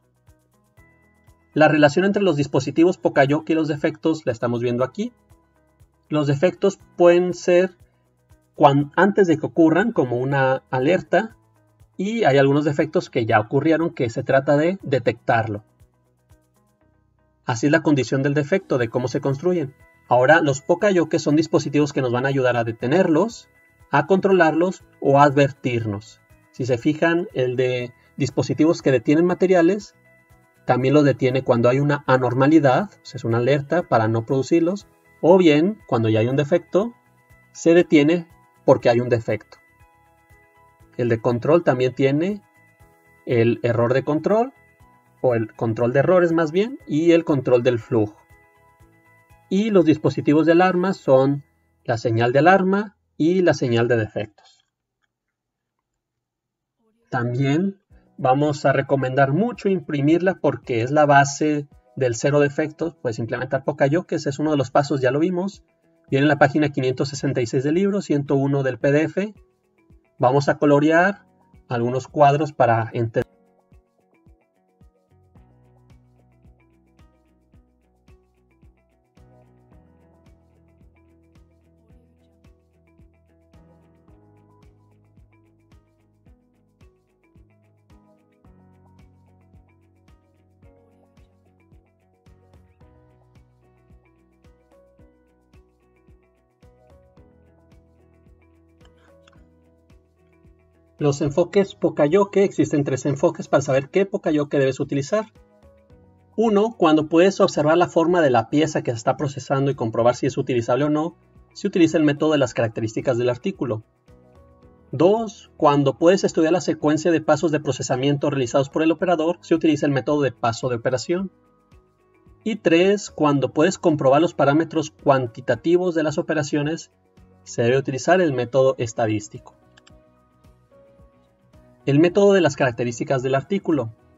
La relación entre los dispositivos Pokayoke y los defectos la estamos viendo aquí. Los defectos pueden ser antes de que ocurran, como una alerta, y hay algunos defectos que ya ocurrieron que se trata de detectarlo. Así es la condición del defecto, de cómo se construyen. Ahora, los Pokayoke son dispositivos que nos van a ayudar a detenerlos, a controlarlos o a advertirnos. Si se fijan, el de dispositivos que detienen materiales también los detiene cuando hay una anormalidad, o sea, es una alerta para no producirlos, o bien cuando ya hay un defecto, se detiene porque hay un defecto. El de control también tiene el error de control, o el control de errores más bien, y el control del flujo. Y los dispositivos de alarma son la señal de alarma y la señal de defectos. También vamos a recomendar mucho imprimirla porque es la base del 0 defectos. Puedes implementar Pokayokes, es uno de los pasos, ya lo vimos. Viene en la página 566 del libro, 101 del PDF. Vamos a colorear algunos cuadros para entender. Los enfoques Pokayoke, existen 3 enfoques para saber qué Pokayoke debes utilizar. 1. Cuando puedes observar la forma de la pieza que se está procesando y comprobar si es utilizable o no, se utiliza el método de las características del artículo. 2. Cuando puedes estudiar la secuencia de pasos de procesamiento realizados por el operador, se utiliza el método de paso de operación. Y 3. Cuando puedes comprobar los parámetros cuantitativos de las operaciones, se debe utilizar el método estadístico. El método de las características del artículo.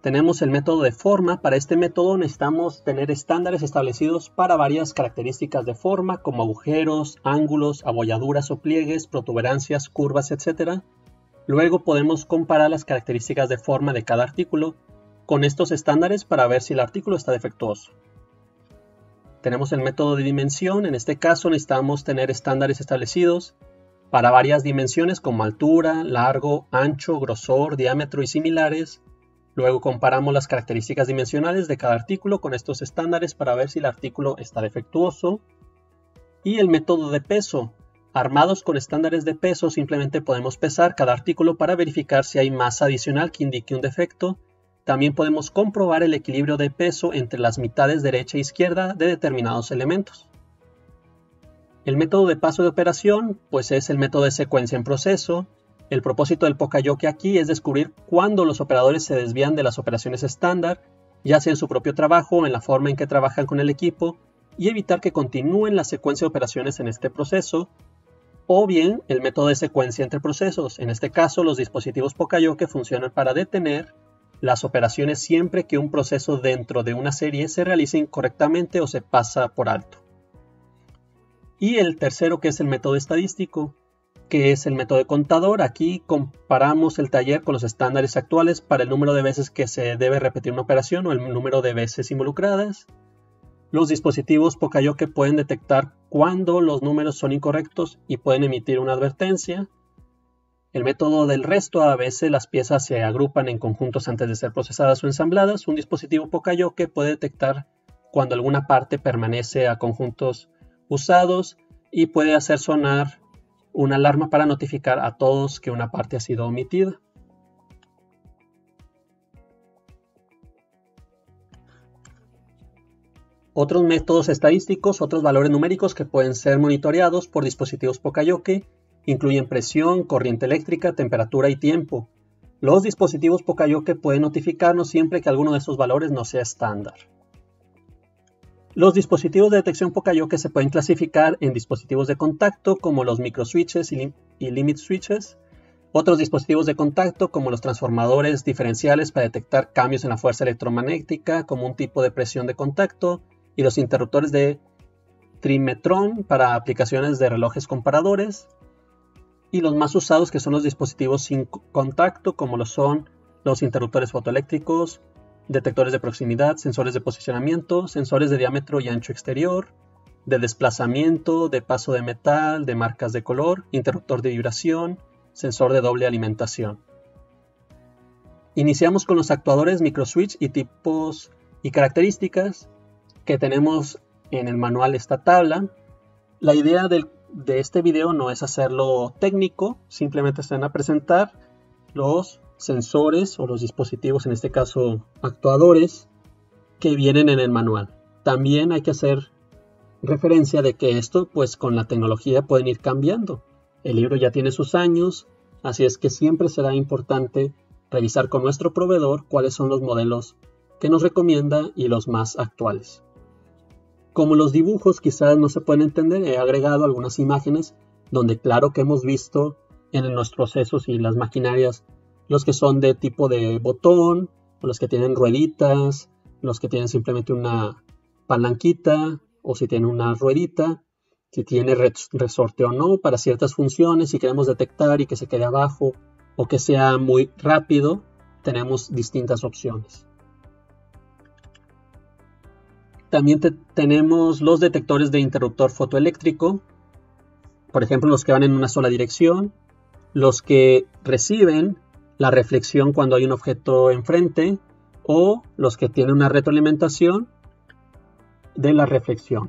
tenemos el método de forma. Para este método necesitamos tener estándares establecidos para varias características de forma, como agujeros, ángulos, abolladuras o pliegues, protuberancias, curvas, etc. Luego podemos comparar las características de forma de cada artículo con estos estándares para ver si el artículo está defectuoso. Tenemos el método de dimensión. En este caso necesitamos tener estándares establecidos para varias dimensiones como altura, largo, ancho, grosor, diámetro y similares. Luego comparamos las características dimensionales de cada artículo con estos estándares para ver si el artículo está defectuoso. Y el método de peso. Armados con estándares de peso, simplemente podemos pesar cada artículo para verificar si hay masa adicional que indique un defecto. También podemos comprobar el equilibrio de peso entre las mitades derecha e izquierda de determinados elementos. El método de paso de operación, pues es el método de secuencia en proceso. El propósito del Poka-Yoke aquí es descubrir cuándo los operadores se desvían de las operaciones estándar, ya sea en su propio trabajo o en la forma en que trabajan con el equipo, y evitar que continúen la secuencia de operaciones en este proceso, o bien el método de secuencia entre procesos. En este caso, los dispositivos Poka-Yoke funcionan para detener las operaciones siempre que un proceso dentro de una serie se realice incorrectamente o se pasa por alto. Y el tercero, que es el método estadístico, que es el método de contador. Aquí comparamos el taller con los estándares actuales para el número de veces que se debe repetir una operación o el número de veces involucradas. Los dispositivos Poka-Yoke pueden detectar cuando los números son incorrectos y pueden emitir una advertencia. El método del resto, a veces las piezas se agrupan en conjuntos antes de ser procesadas o ensambladas. Un dispositivo Poka-Yoke puede detectar cuando alguna parte permanece a conjuntos usados y puede hacer sonar una alarma para notificar a todos que una parte ha sido omitida. Otros métodos estadísticos, otros valores numéricos que pueden ser monitoreados por dispositivos Poka-Yoke incluyen presión, corriente eléctrica, temperatura y tiempo. Los dispositivos Poka-Yoke pueden notificarnos siempre que alguno de esos valores no sea estándar. Los dispositivos de detección Poka-Yoke se pueden clasificar en dispositivos de contacto como los microswitches y limit switches, otros dispositivos de contacto como los transformadores diferenciales para detectar cambios en la fuerza electromagnética como un tipo de presión de contacto, y los interruptores de trimetrón para aplicaciones de relojes comparadores, y los más usados que son los dispositivos sin contacto como lo son los interruptores fotoeléctricos, detectores de proximidad, sensores de posicionamiento, sensores de diámetro y ancho exterior, de desplazamiento, de paso de metal, de marcas de color, interruptor de vibración, sensor de doble alimentación. Iniciamos con los actuadores microswitch y tipos y características que tenemos en el manual esta tabla. La idea de este video no es hacerlo técnico, simplemente se van a presentar los sensores o los dispositivos, en este caso actuadores, que vienen en el manual. También hay que hacer referencia de que esto, pues con la tecnología pueden ir cambiando. El libro ya tiene sus años, así es que siempre será importante revisar con nuestro proveedor cuáles son los modelos que nos recomienda y los más actuales. Como los dibujos quizás no se pueden entender, he agregado algunas imágenes donde claro que hemos visto en los procesos y las maquinarias los que son de tipo de botón, o los que tienen rueditas, los que tienen simplemente una palanquita, o si tienen una ruedita, si tiene resorte o no para ciertas funciones. Si queremos detectar y que se quede abajo o que sea muy rápido, tenemos distintas opciones. También tenemos los detectores de interruptor fotoeléctrico, por ejemplo los que van en una sola dirección, los que reciben la reflexión cuando hay un objeto enfrente, o los que tienen una retroalimentación de la reflexión.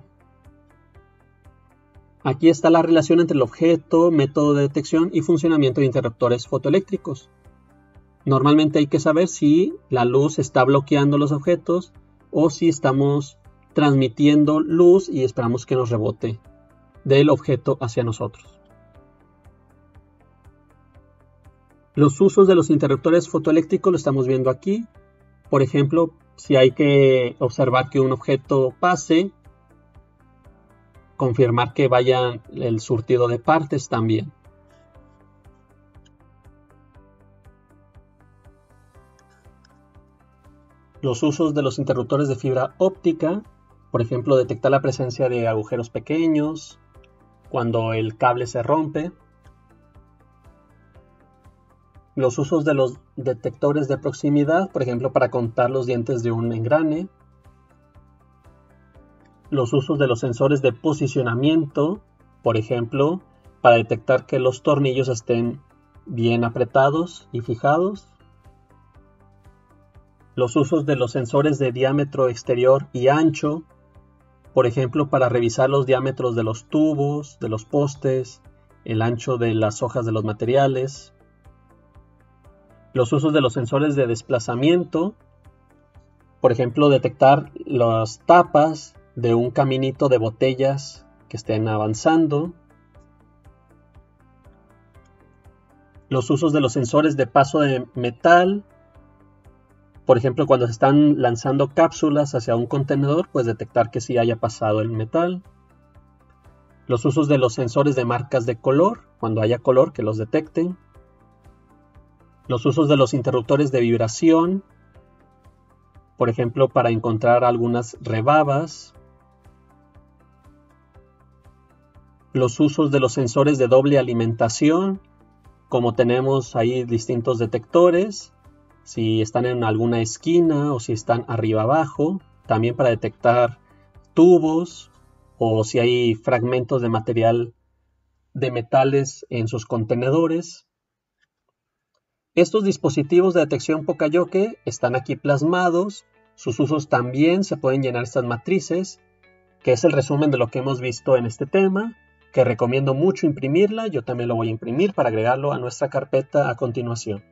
Aquí está la relación entre el objeto, método de detección y funcionamiento de interruptores fotoeléctricos. Normalmente hay que saber si la luz está bloqueando los objetos o si estamos transmitiendo luz y esperamos que nos rebote del objeto hacia nosotros. Los usos de los interruptores fotoeléctricos lo estamos viendo aquí. Por ejemplo, si hay que observar que un objeto pase, confirmar que vaya el surtido de partes también. Los usos de los interruptores de fibra óptica, por ejemplo, detectar la presencia de agujeros pequeños cuando el cable se rompe. Los usos de los detectores de proximidad, por ejemplo, para contar los dientes de un engrane. Los usos de los sensores de posicionamiento, por ejemplo, para detectar que los tornillos estén bien apretados y fijados. Los usos de los sensores de diámetro exterior y ancho, por ejemplo, para revisar los diámetros de los tubos, de los postes, el ancho de las hojas de los materiales. Los usos de los sensores de desplazamiento, por ejemplo, detectar las tapas de un caminito de botellas que estén avanzando. Los usos de los sensores de paso de metal, por ejemplo, cuando se están lanzando cápsulas hacia un contenedor, pues detectar que sí haya pasado el metal. Los usos de los sensores de marcas de color, cuando haya color que los detecten. Los usos de los interruptores de vibración, por ejemplo, para encontrar algunas rebabas. Los usos de los sensores de doble alimentación, como tenemos ahí distintos detectores, si están en alguna esquina o si están arriba abajo, también para detectar tubos o si hay fragmentos de material de metales en sus contenedores. Estos dispositivos de detección Poka-Yoke están aquí plasmados, sus usos también se pueden llenar estas matrices, que es el resumen de lo que hemos visto en este tema, que recomiendo mucho imprimirla. Yo también lo voy a imprimir para agregarlo a nuestra carpeta a continuación.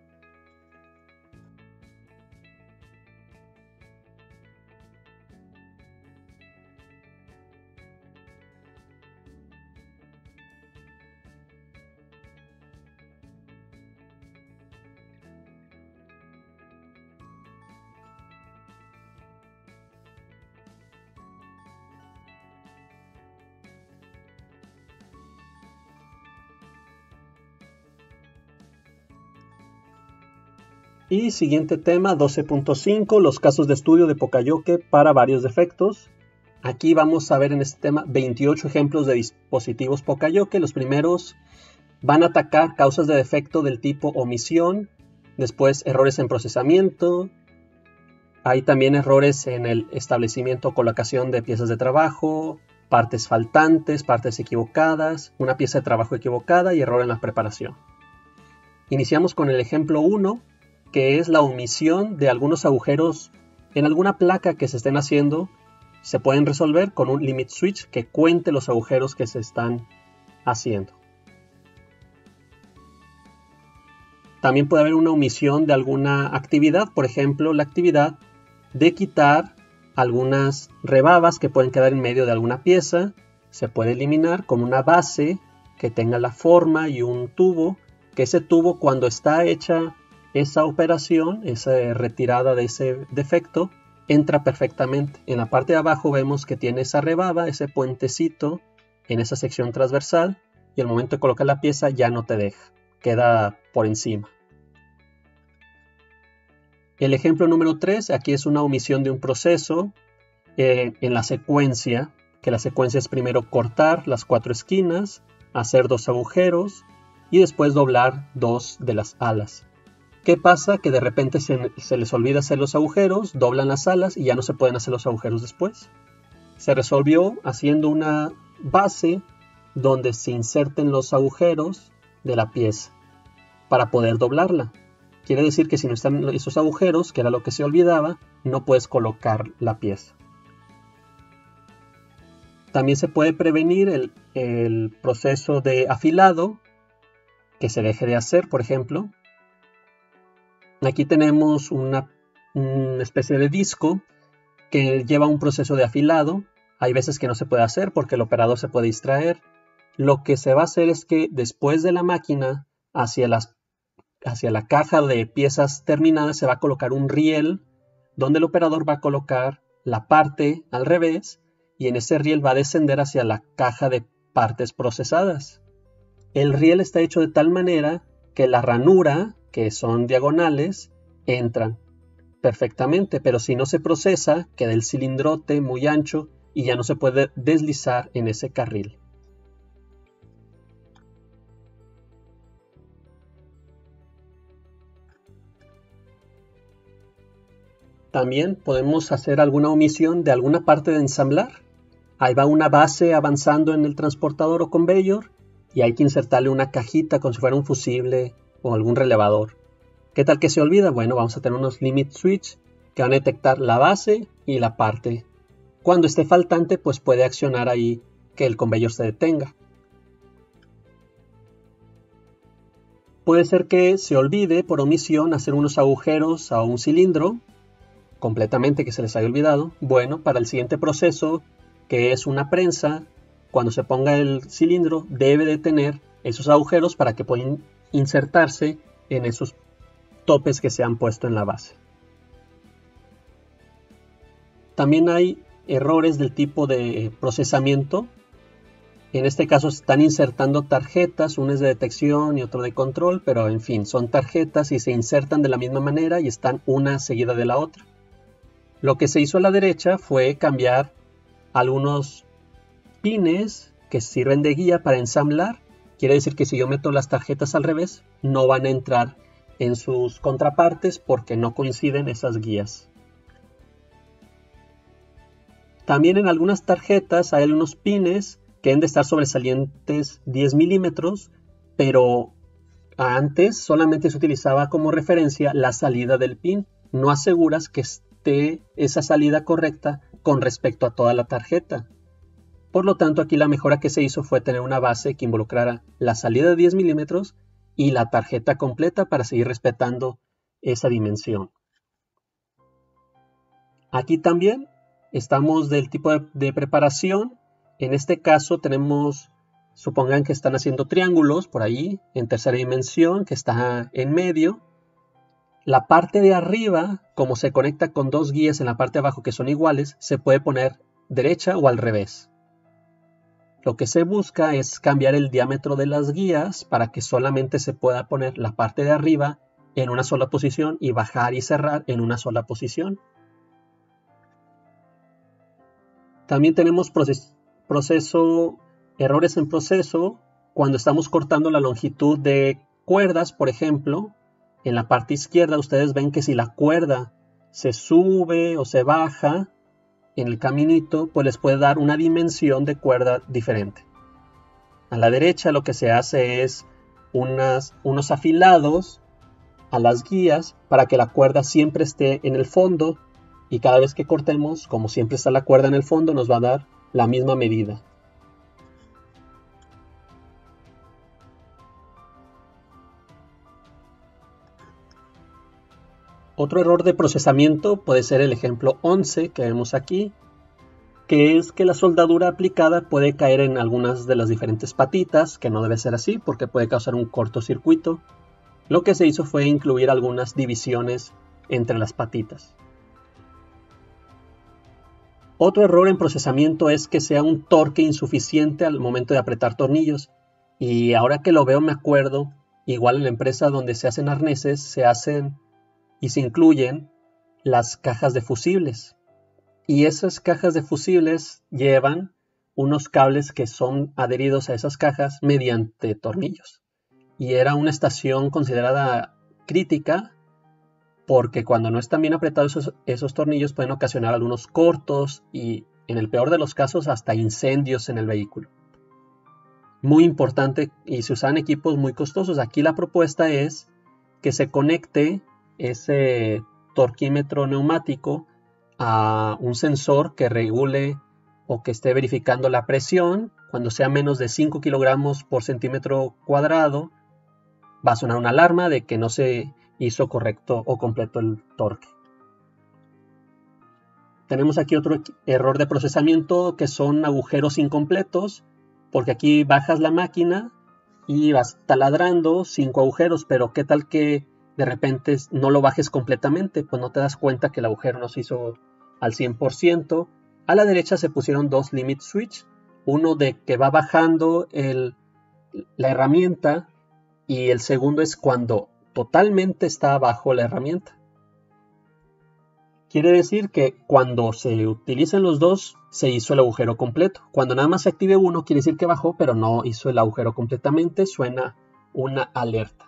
Y siguiente tema, 12.5, los casos de estudio de Poka-Yoke para varios defectos. Aquí vamos a ver en este tema 28 ejemplos de dispositivos Poka-Yoke. Los primeros van a atacar causas de defecto del tipo omisión, después errores en procesamiento. Hay también errores en el establecimiento o colocación de piezas de trabajo, partes faltantes, partes equivocadas, una pieza de trabajo equivocada y error en la preparación. Iniciamos con el ejemplo 1, que es la omisión de algunos agujeros en alguna placa que se estén haciendo. Se pueden resolver con un limit switch que cuente los agujeros que se están haciendo. También puede haber una omisión de alguna actividad, por ejemplo, la actividad de quitar algunas rebabas que pueden quedar en medio de alguna pieza. Se puede eliminar con una base que tenga la forma y un tubo, que ese tubo, cuando está hecha esa operación, esa retirada de ese defecto, entra perfectamente. En la parte de abajo vemos que tiene esa rebaba, ese puentecito en esa sección transversal, y al momento de colocar la pieza ya no te deja, queda por encima. El ejemplo número 3, aquí es una omisión de un proceso en la secuencia, que la secuencia es primero cortar las 4 esquinas, hacer 2 agujeros y después doblar 2 de las alas. ¿Qué pasa? Que de repente se les olvida hacer los agujeros, doblan las alas y ya no se pueden hacer los agujeros después. Se resolvió haciendo una base donde se inserten los agujeros de la pieza para poder doblarla. Quiere decir que si no están esos agujeros, que era lo que se olvidaba, no puedes colocar la pieza. También se puede prevenir el proceso de afilado, que se deje de hacer, por ejemplo. Aquí tenemos una especie de disco que lleva un proceso de afilado. Hay veces que no se puede hacer porque el operador se puede distraer. Lo que se va a hacer es que después de la máquina, hacia la caja de piezas terminadas, se va a colocar un riel donde el operador va a colocar la parte al revés y en ese riel va a descender hacia la caja de partes procesadas. El riel está hecho de tal manera que la ranura, que son diagonales, entran. perfectamente, pero si no se procesa, queda el cilindrote muy ancho y ya no se puede deslizar en ese carril. También podemos hacer alguna omisión de alguna parte de ensamblar. Ahí va una base avanzando en el transportador o conveyor y hay que insertarle una cajita como si fuera un fusible o algún relevador. ¿Qué tal que se olvida? Bueno, vamos a tener unos limit switch que van a detectar la base y la parte. Cuando esté faltante, pues puede accionar ahí que el conveyor se detenga. Puede ser que se olvide por omisión hacer unos agujeros a un cilindro, completamente que se les haya olvidado. Bueno, para el siguiente proceso, que es una prensa, cuando se ponga el cilindro debe de tener esos agujeros para que puedan insertarse en esos topes que se han puesto en la base. También hay errores del tipo de procesamiento. En este caso se están insertando tarjetas, una es de detección y otro de control, pero en fin, son tarjetas y se insertan de la misma manera y están una seguida de la otra. Lo que se hizo a la derecha fue cambiar algunos pines que sirven de guía para ensamblar. Quiere decir que si yo meto las tarjetas al revés, no van a entrar en sus contrapartes porque no coinciden esas guías. También en algunas tarjetas hay algunos pines que deben de estar sobresalientes 10 milímetros, pero antes solamente se utilizaba como referencia la salida del pin. No aseguras que esté esa salida correcta con respecto a toda la tarjeta. Por lo tanto, aquí la mejora que se hizo fue tener una base que involucrara la salida de 10 milímetros y la tarjeta completa para seguir respetando esa dimensión. Aquí también estamos del tipo de preparación. En este caso tenemos, supongan que están haciendo triángulos por ahí en tercera dimensión que está en medio. La parte de arriba, como se conecta con dos guías en la parte de abajo que son iguales, se puede poner derecha o al revés. Lo que se busca es cambiar el diámetro de las guías para que solamente se pueda poner la parte de arriba en una sola posición y bajar y cerrar en una sola posición. También tenemos errores en proceso cuando estamos cortando la longitud de cuerdas, por ejemplo. En la parte izquierda ustedes ven que si la cuerda se sube o se baja en el caminito, pues les puede dar una dimensión de cuerda diferente. A la derecha lo que se hace es unos afilados a las guías para que la cuerda siempre esté en el fondo y cada vez que cortemos, como siempre está la cuerda en el fondo, nos va a dar la misma medida. Otro error de procesamiento puede ser el ejemplo 11 que vemos aquí, que es que la soldadura aplicada puede caer en algunas de las diferentes patitas, que no debe ser así porque puede causar un cortocircuito. Lo que se hizo fue incluir algunas divisiones entre las patitas. Otro error en procesamiento es que sea un torque insuficiente al momento de apretar tornillos. Y ahora que lo veo me acuerdo, igual en la empresa donde se hacen arneses, se hacen y se incluyen las cajas de fusibles. Y esas cajas de fusibles llevan unos cables que son adheridos a esas cajas mediante tornillos. Y era una estación considerada crítica porque cuando no están bien apretados esos tornillos pueden ocasionar algunos cortos y en el peor de los casos hasta incendios en el vehículo. Muy importante y se usan equipos muy costosos. Aquí la propuesta es que se conecte ese torquímetro neumático a un sensor que regule o que esté verificando la presión. Cuando sea menos de 5 kilogramos por centímetro cuadrado, va a sonar una alarma de que no se hizo correcto o completo el torque. Tenemos aquí otro error de procesamiento que son agujeros incompletos, porque aquí bajas la máquina y vas taladrando 5 agujeros, pero ¿qué tal que de repente no lo bajes completamente? Pues no te das cuenta que el agujero no se hizo al 100%. A la derecha se pusieron dos limit switch, uno de que va bajando la herramienta y el segundo es cuando totalmente está abajo la herramienta. Quiere decir que cuando se utilicen los dos, se hizo el agujero completo. Cuando nada más se active uno, quiere decir que bajó, pero no hizo el agujero completamente, suena una alerta.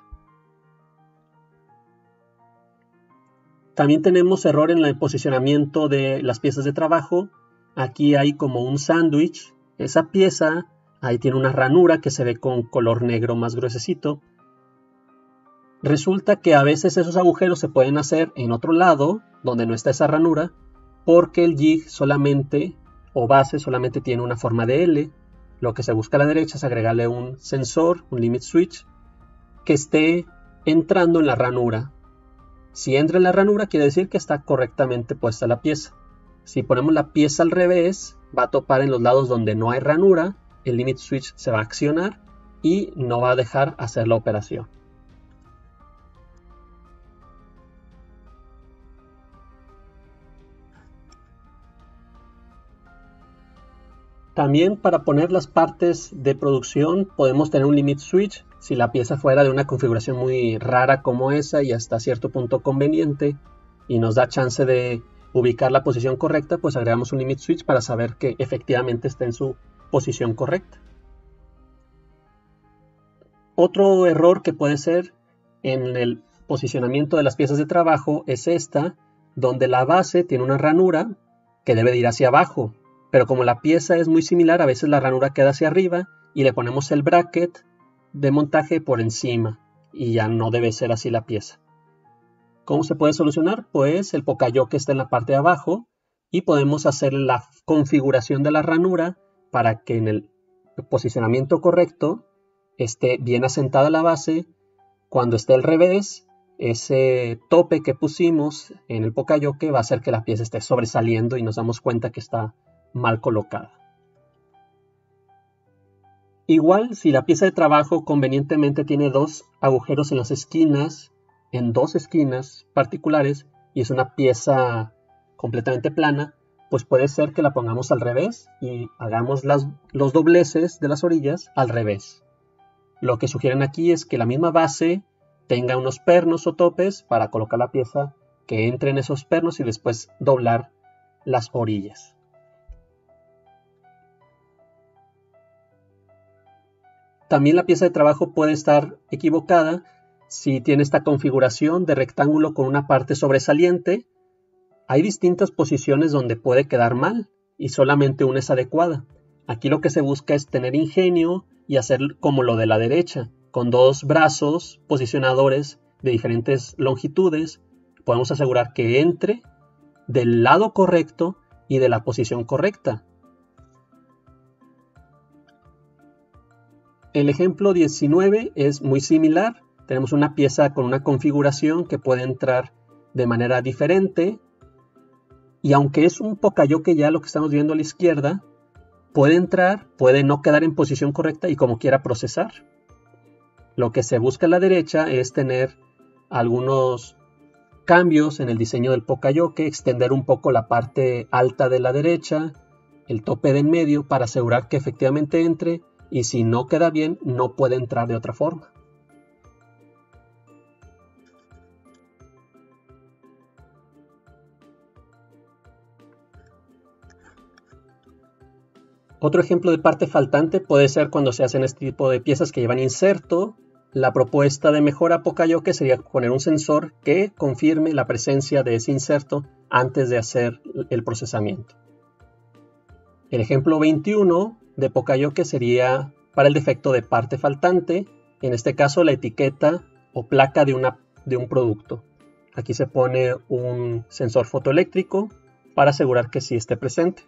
También tenemos error en el posicionamiento de las piezas de trabajo. Aquí hay como un sándwich. Esa pieza, ahí tiene una ranura que se ve con color negro más gruesecito. Resulta que a veces esos agujeros se pueden hacer en otro lado, donde no está esa ranura, porque el jig solamente, o base, solamente tiene una forma de L. Lo que se busca a la derecha es agregarle un sensor, un limit switch, que esté entrando en la ranura. Si entra en la ranura, quiere decir que está correctamente puesta la pieza. Si ponemos la pieza al revés, va a topar en los lados donde no hay ranura, el limit switch se va a accionar y no va a dejar hacer la operación. También para poner las partes de producción podemos tener un limit switch. Si la pieza fuera de una configuración muy rara como esa y hasta cierto punto conveniente y nos da chance de ubicar la posición correcta, pues agregamos un limit switch para saber que efectivamente está en su posición correcta. Otro error que puede ser en el posicionamiento de las piezas de trabajo es esta, donde la base tiene una ranura que debe de ir hacia abajo. Pero como la pieza es muy similar, a veces la ranura queda hacia arriba y le ponemos el bracket de montaje por encima y ya no debe ser así la pieza. ¿Cómo se puede solucionar? Pues el pocayoke está en la parte de abajo y podemos hacer la configuración de la ranura para que en el posicionamiento correcto esté bien asentada la base. Cuando esté al revés, ese tope que pusimos en el pocayoke va a hacer que la pieza esté sobresaliendo y nos damos cuenta que está mal colocada. Igual, si la pieza de trabajo convenientemente tiene dos agujeros en las esquinas, en dos esquinas particulares, y es una pieza completamente plana, pues puede ser que la pongamos al revés y hagamos los dobleces de las orillas al revés. Lo que sugieren aquí es que la misma base tenga unos pernos o topes para colocar la pieza que entre en esos pernos y después doblar las orillas. También la pieza de trabajo puede estar equivocada si tiene esta configuración de rectángulo con una parte sobresaliente. Hay distintas posiciones donde puede quedar mal y solamente una es adecuada. Aquí lo que se busca es tener ingenio y hacer como lo de la derecha, con dos brazos posicionadores de diferentes longitudes. Podemos asegurar que entre del lado correcto y de la posición correcta. El ejemplo 19 es muy similar. Tenemos una pieza con una configuración que puede entrar de manera diferente. Y aunque es un pocayoke ya lo que estamos viendo a la izquierda, puede entrar, puede no quedar en posición correcta y como quiera procesar. Lo que se busca a la derecha es tener algunos cambios en el diseño del pocayoke, extender un poco la parte alta de la derecha, el tope de en medio para asegurar que efectivamente entre. Y si no queda bien, no puede entrar de otra forma. Otro ejemplo de parte faltante puede ser cuando se hacen este tipo de piezas que llevan inserto. La propuesta de mejora pocayoke sería poner un sensor que confirme la presencia de ese inserto antes de hacer el procesamiento. El ejemplo 21 de pocayoke sería para el defecto de parte faltante, en este caso la etiqueta o placa de un producto. Aquí se pone un sensor fotoeléctrico para asegurar que sí esté presente.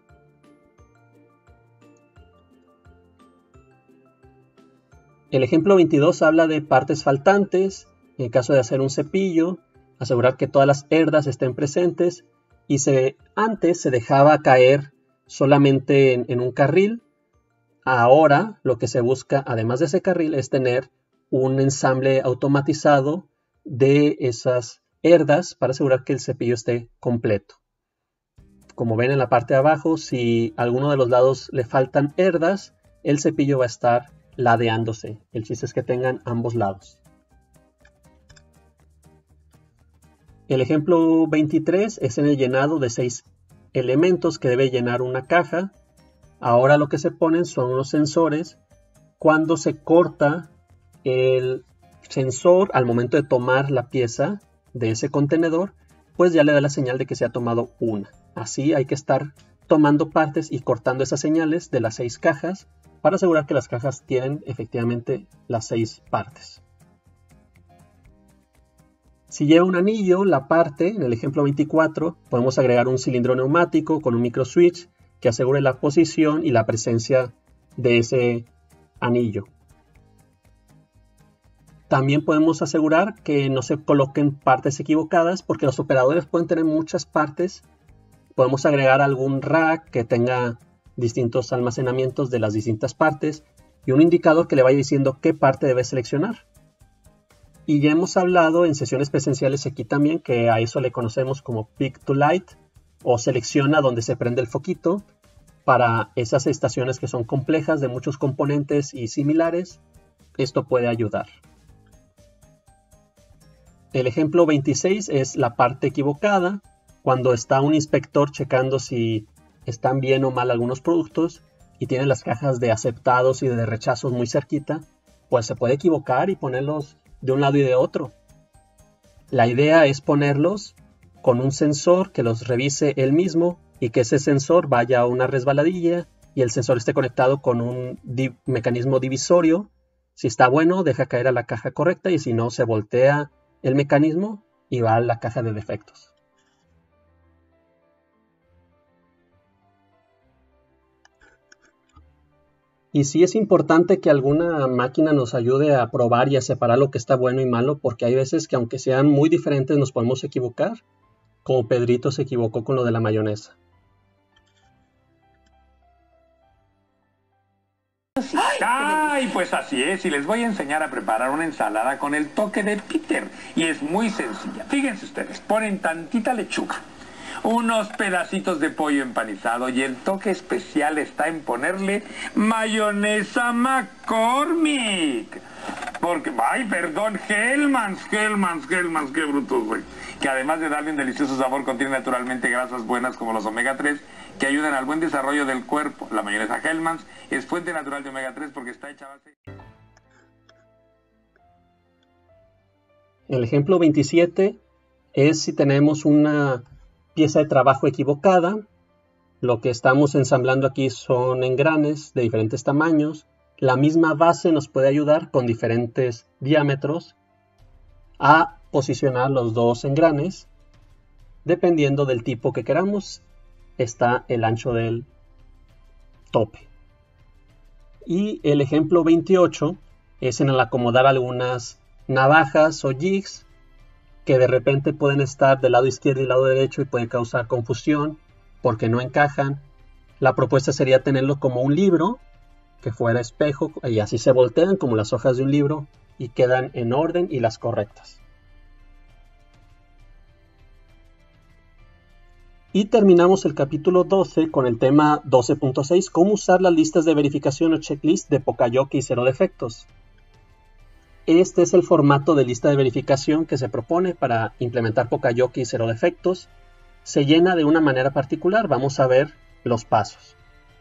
El ejemplo 22 habla de partes faltantes. En el caso de hacer un cepillo, asegurar que todas las herdas estén presentes y antes se dejaba caer solamente en un carril. Ahora lo que se busca, además de ese carril, es tener un ensamble automatizado de esas herdas para asegurar que el cepillo esté completo. Como ven en la parte de abajo, si a alguno de los lados le faltan herdas, el cepillo va a estar ladeándose. El chiste es que tengan ambos lados. El ejemplo 23 es en el llenado de 6 elementos que debe llenar una caja. Ahora lo que se ponen son los sensores. Cuando se corta el sensor al momento de tomar la pieza de ese contenedor, pues ya le da la señal de que se ha tomado una. Así hay que estar tomando partes y cortando esas señales de las 6 cajas para asegurar que las cajas tienen efectivamente las 6 partes. Si lleva un anillo, la parte, en el ejemplo 24, podemos agregar un cilindro neumático con un micro switch que asegure la posición y la presencia de ese anillo. También podemos asegurar que no se coloquen partes equivocadas porque los operadores pueden tener muchas partes. Podemos agregar algún rack que tenga distintos almacenamientos de las distintas partes y un indicador que le vaya diciendo qué parte debe seleccionar. Y ya hemos hablado en sesiones presenciales aquí también que a eso le conocemos como Pick to Light o selecciona donde se prende el foquito para esas estaciones que son complejas de muchos componentes y similares. Esto puede ayudar. El ejemplo 26 es la parte equivocada. Cuando está un inspector checando si están bien o mal algunos productos y tiene las cajas de aceptados y de rechazos muy cerquita, pues se puede equivocar y ponerlos de un lado y de otro. La idea es ponerlos con un sensor que los revise él mismo y que ese sensor vaya a una resbaladilla y el sensor esté conectado con un mecanismo divisorio. Si está bueno, deja caer a la caja correcta y si no, se voltea el mecanismo y va a la caja de defectos. Y sí es importante que alguna máquina nos ayude a probar y a separar lo que está bueno y malo, porque hay veces que aunque sean muy diferentes nos podemos equivocar, como Pedrito se equivocó con lo de la mayonesa. Ay, pues así es, y les voy a enseñar a preparar una ensalada con el toque de Peter, y es muy sencilla. Fíjense ustedes, ponen tantita lechuga, unos pedacitos de pollo empanizado y el toque especial está en ponerle mayonesa McCormick. Porque, ay, perdón, Hellmann's, qué brutos, güey. Que además de darle un delicioso sabor, contiene naturalmente grasas buenas como los omega 3, que ayudan al buen desarrollo del cuerpo. La mayonesa Hellmann's es fuente natural de omega 3 porque está hecha a base... El ejemplo 27 es si tenemos una pieza de trabajo equivocada. Lo que estamos ensamblando aquí son engranes de diferentes tamaños. La misma base nos puede ayudar con diferentes diámetros a posicionar los dos engranes. Dependiendo del tipo que queramos, está el ancho del tope. Y el ejemplo 28 es en el acomodar algunas navajas o jigs que de repente pueden estar del lado izquierdo y lado derecho y pueden causar confusión porque no encajan. La propuesta sería tenerlo como un libro que fuera espejo y así se voltean como las hojas de un libro y quedan en orden y las correctas. Y terminamos el capítulo 12 con el tema 12.6, cómo usar las listas de verificación o checklist de Poka-Yoke y Cero Defectos. Este es el formato de lista de verificación que se propone para implementar Poka-Yoke y Cero Defectos. Se llena de una manera particular. Vamos a ver los pasos.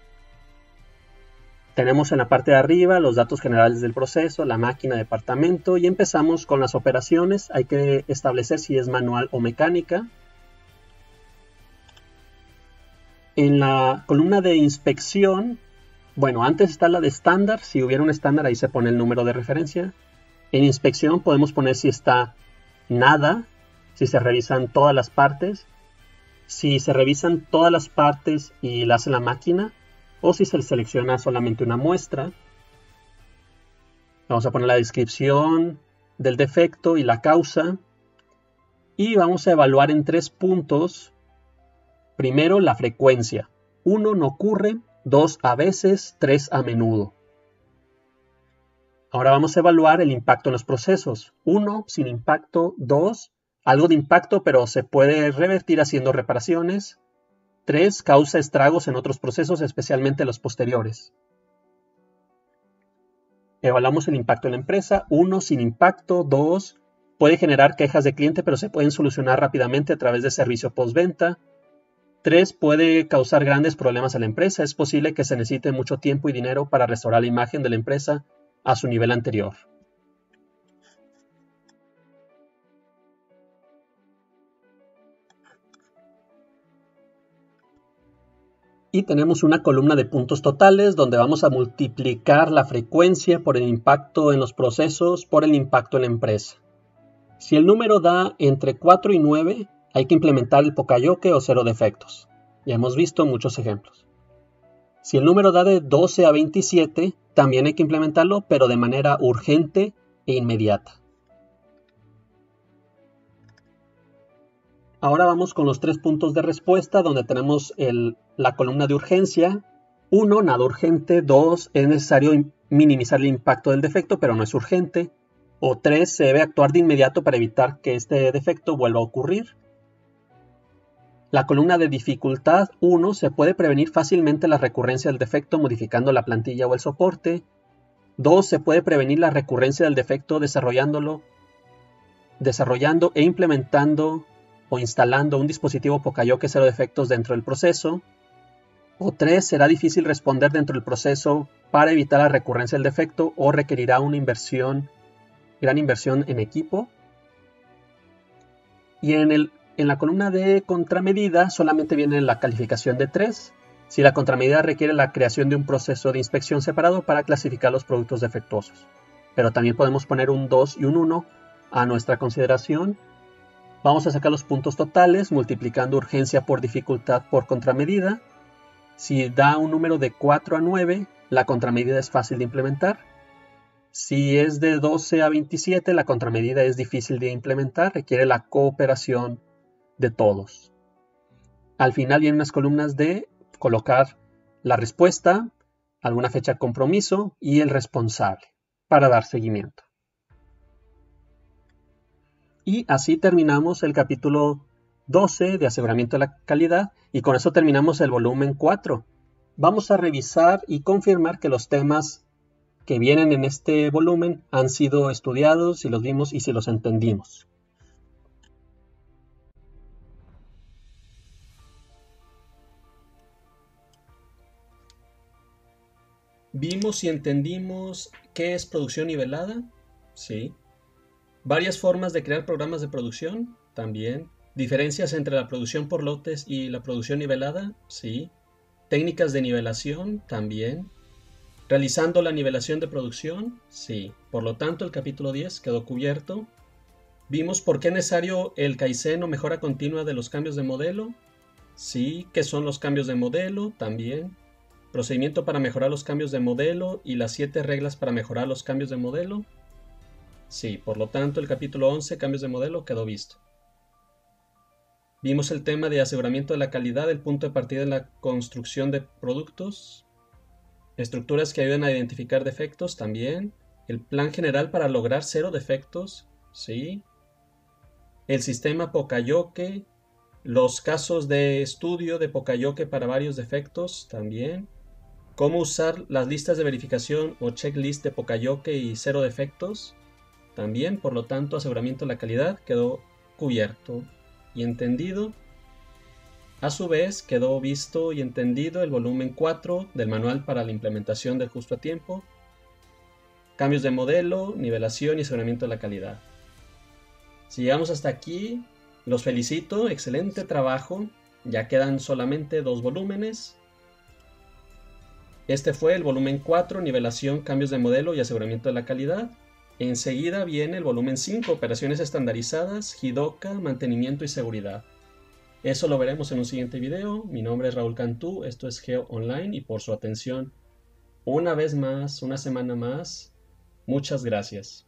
Tenemos en la parte de arriba los datos generales del proceso, la máquina, departamento y empezamos con las operaciones. Hay que establecer si es manual o mecánica. En la columna de inspección, bueno, antes está la de estándar. Si hubiera un estándar, ahí se pone el número de referencia. En inspección podemos poner si está nada, si se revisan todas las partes, si se revisan todas las partes y la hace la máquina, o si se selecciona solamente una muestra. Vamos a poner la descripción del defecto y la causa. Y vamos a evaluar en 3 puntos. Primero, la frecuencia. 1, no ocurre. 2, a veces. 3, a menudo. Ahora vamos a evaluar el impacto en los procesos. 1, sin impacto. 2, algo de impacto, pero se puede revertir haciendo reparaciones. 3, causa estragos en otros procesos, especialmente los posteriores. Evaluamos el impacto en la empresa. 1, sin impacto. 2, Puede generar quejas de cliente, pero se pueden solucionar rápidamente a través de servicio postventa. 3. Puede causar grandes problemas a la empresa. Es posible que se necesite mucho tiempo y dinero para restaurar la imagen de la empresa a su nivel anterior. Y tenemos una columna de puntos totales donde vamos a multiplicar la frecuencia por el impacto en los procesos por el impacto en la empresa. Si el número da entre 4 y 9, hay que implementar el Poka-Yoke o cero defectos. Ya hemos visto muchos ejemplos. Si el número da de 12 a 27, también hay que implementarlo, pero de manera urgente e inmediata. Ahora vamos con los 3 puntos de respuesta, donde tenemos la columna de urgencia. 1, nada urgente. 2, es necesario minimizar el impacto del defecto, pero no es urgente. O 3, se debe actuar de inmediato para evitar que este defecto vuelva a ocurrir. La columna de dificultad 1, se puede prevenir fácilmente la recurrencia del defecto modificando la plantilla o el soporte. 2, se puede prevenir la recurrencia del defecto desarrollando e implementando o instalando un dispositivo Poka-Yoke cero defectos dentro del proceso. O 3, será difícil responder dentro del proceso para evitar la recurrencia del defecto o requerirá una gran inversión en equipo. Y en la columna de contramedida solamente viene la calificación de 3. Si la contramedida requiere la creación de un proceso de inspección separado para clasificar los productos defectuosos. Pero también podemos poner un 2 y un 1 a nuestra consideración. Vamos a sacar los puntos totales multiplicando urgencia por dificultad por contramedida. Si da un número de 4 a 9, la contramedida es fácil de implementar. Si es de 12 a 27, la contramedida es difícil de implementar, requiere la cooperación de todos. Al final vienen unas columnas de colocar la respuesta, alguna fecha de compromiso y el responsable para dar seguimiento. Y así terminamos el capítulo 12 de aseguramiento de la calidad y con eso terminamos el volumen 4. Vamos a revisar y confirmar que los temas que vienen en este volumen han sido estudiados, si los vimos y si los entendimos. ¿Vimos y entendimos qué es producción nivelada? Sí. Varias formas de crear programas de producción, también. Diferencias entre la producción por lotes y la producción nivelada, sí. Técnicas de nivelación, también. Realizando la nivelación de producción, sí. Por lo tanto, el capítulo 10 quedó cubierto. Vimos por qué es necesario el Kaizen o mejora continua de los cambios de modelo, sí. ¿Qué son los cambios de modelo? También. Procedimiento para mejorar los cambios de modelo y las 7 reglas para mejorar los cambios de modelo. Sí, por lo tanto, el capítulo 11, cambios de modelo, quedó visto. Vimos el tema de aseguramiento de la calidad, el punto de partida de la construcción de productos. Estructuras que ayudan a identificar defectos, también. El plan general para lograr 0 defectos, sí. El sistema Poka-Yoke. Los casos de estudio de Poka-Yoke para varios defectos, también. Cómo usar las listas de verificación o checklist de Poka-Yoke y 0 defectos. También, por lo tanto, aseguramiento de la calidad quedó cubierto y entendido. A su vez, quedó visto y entendido el volumen 4 del manual para la implementación del justo a tiempo. Cambios de modelo, nivelación y aseguramiento de la calidad. Si llegamos hasta aquí, los felicito, excelente trabajo. Ya quedan solamente 2 volúmenes. Este fue el volumen 4, nivelación, cambios de modelo y aseguramiento de la calidad. Enseguida viene el volumen 5, operaciones estandarizadas, Jidoka, mantenimiento y seguridad. Eso lo veremos en un siguiente video. Mi nombre es Raúl Cantú, esto es Geo Online y por su atención una vez más, una semana más, muchas gracias.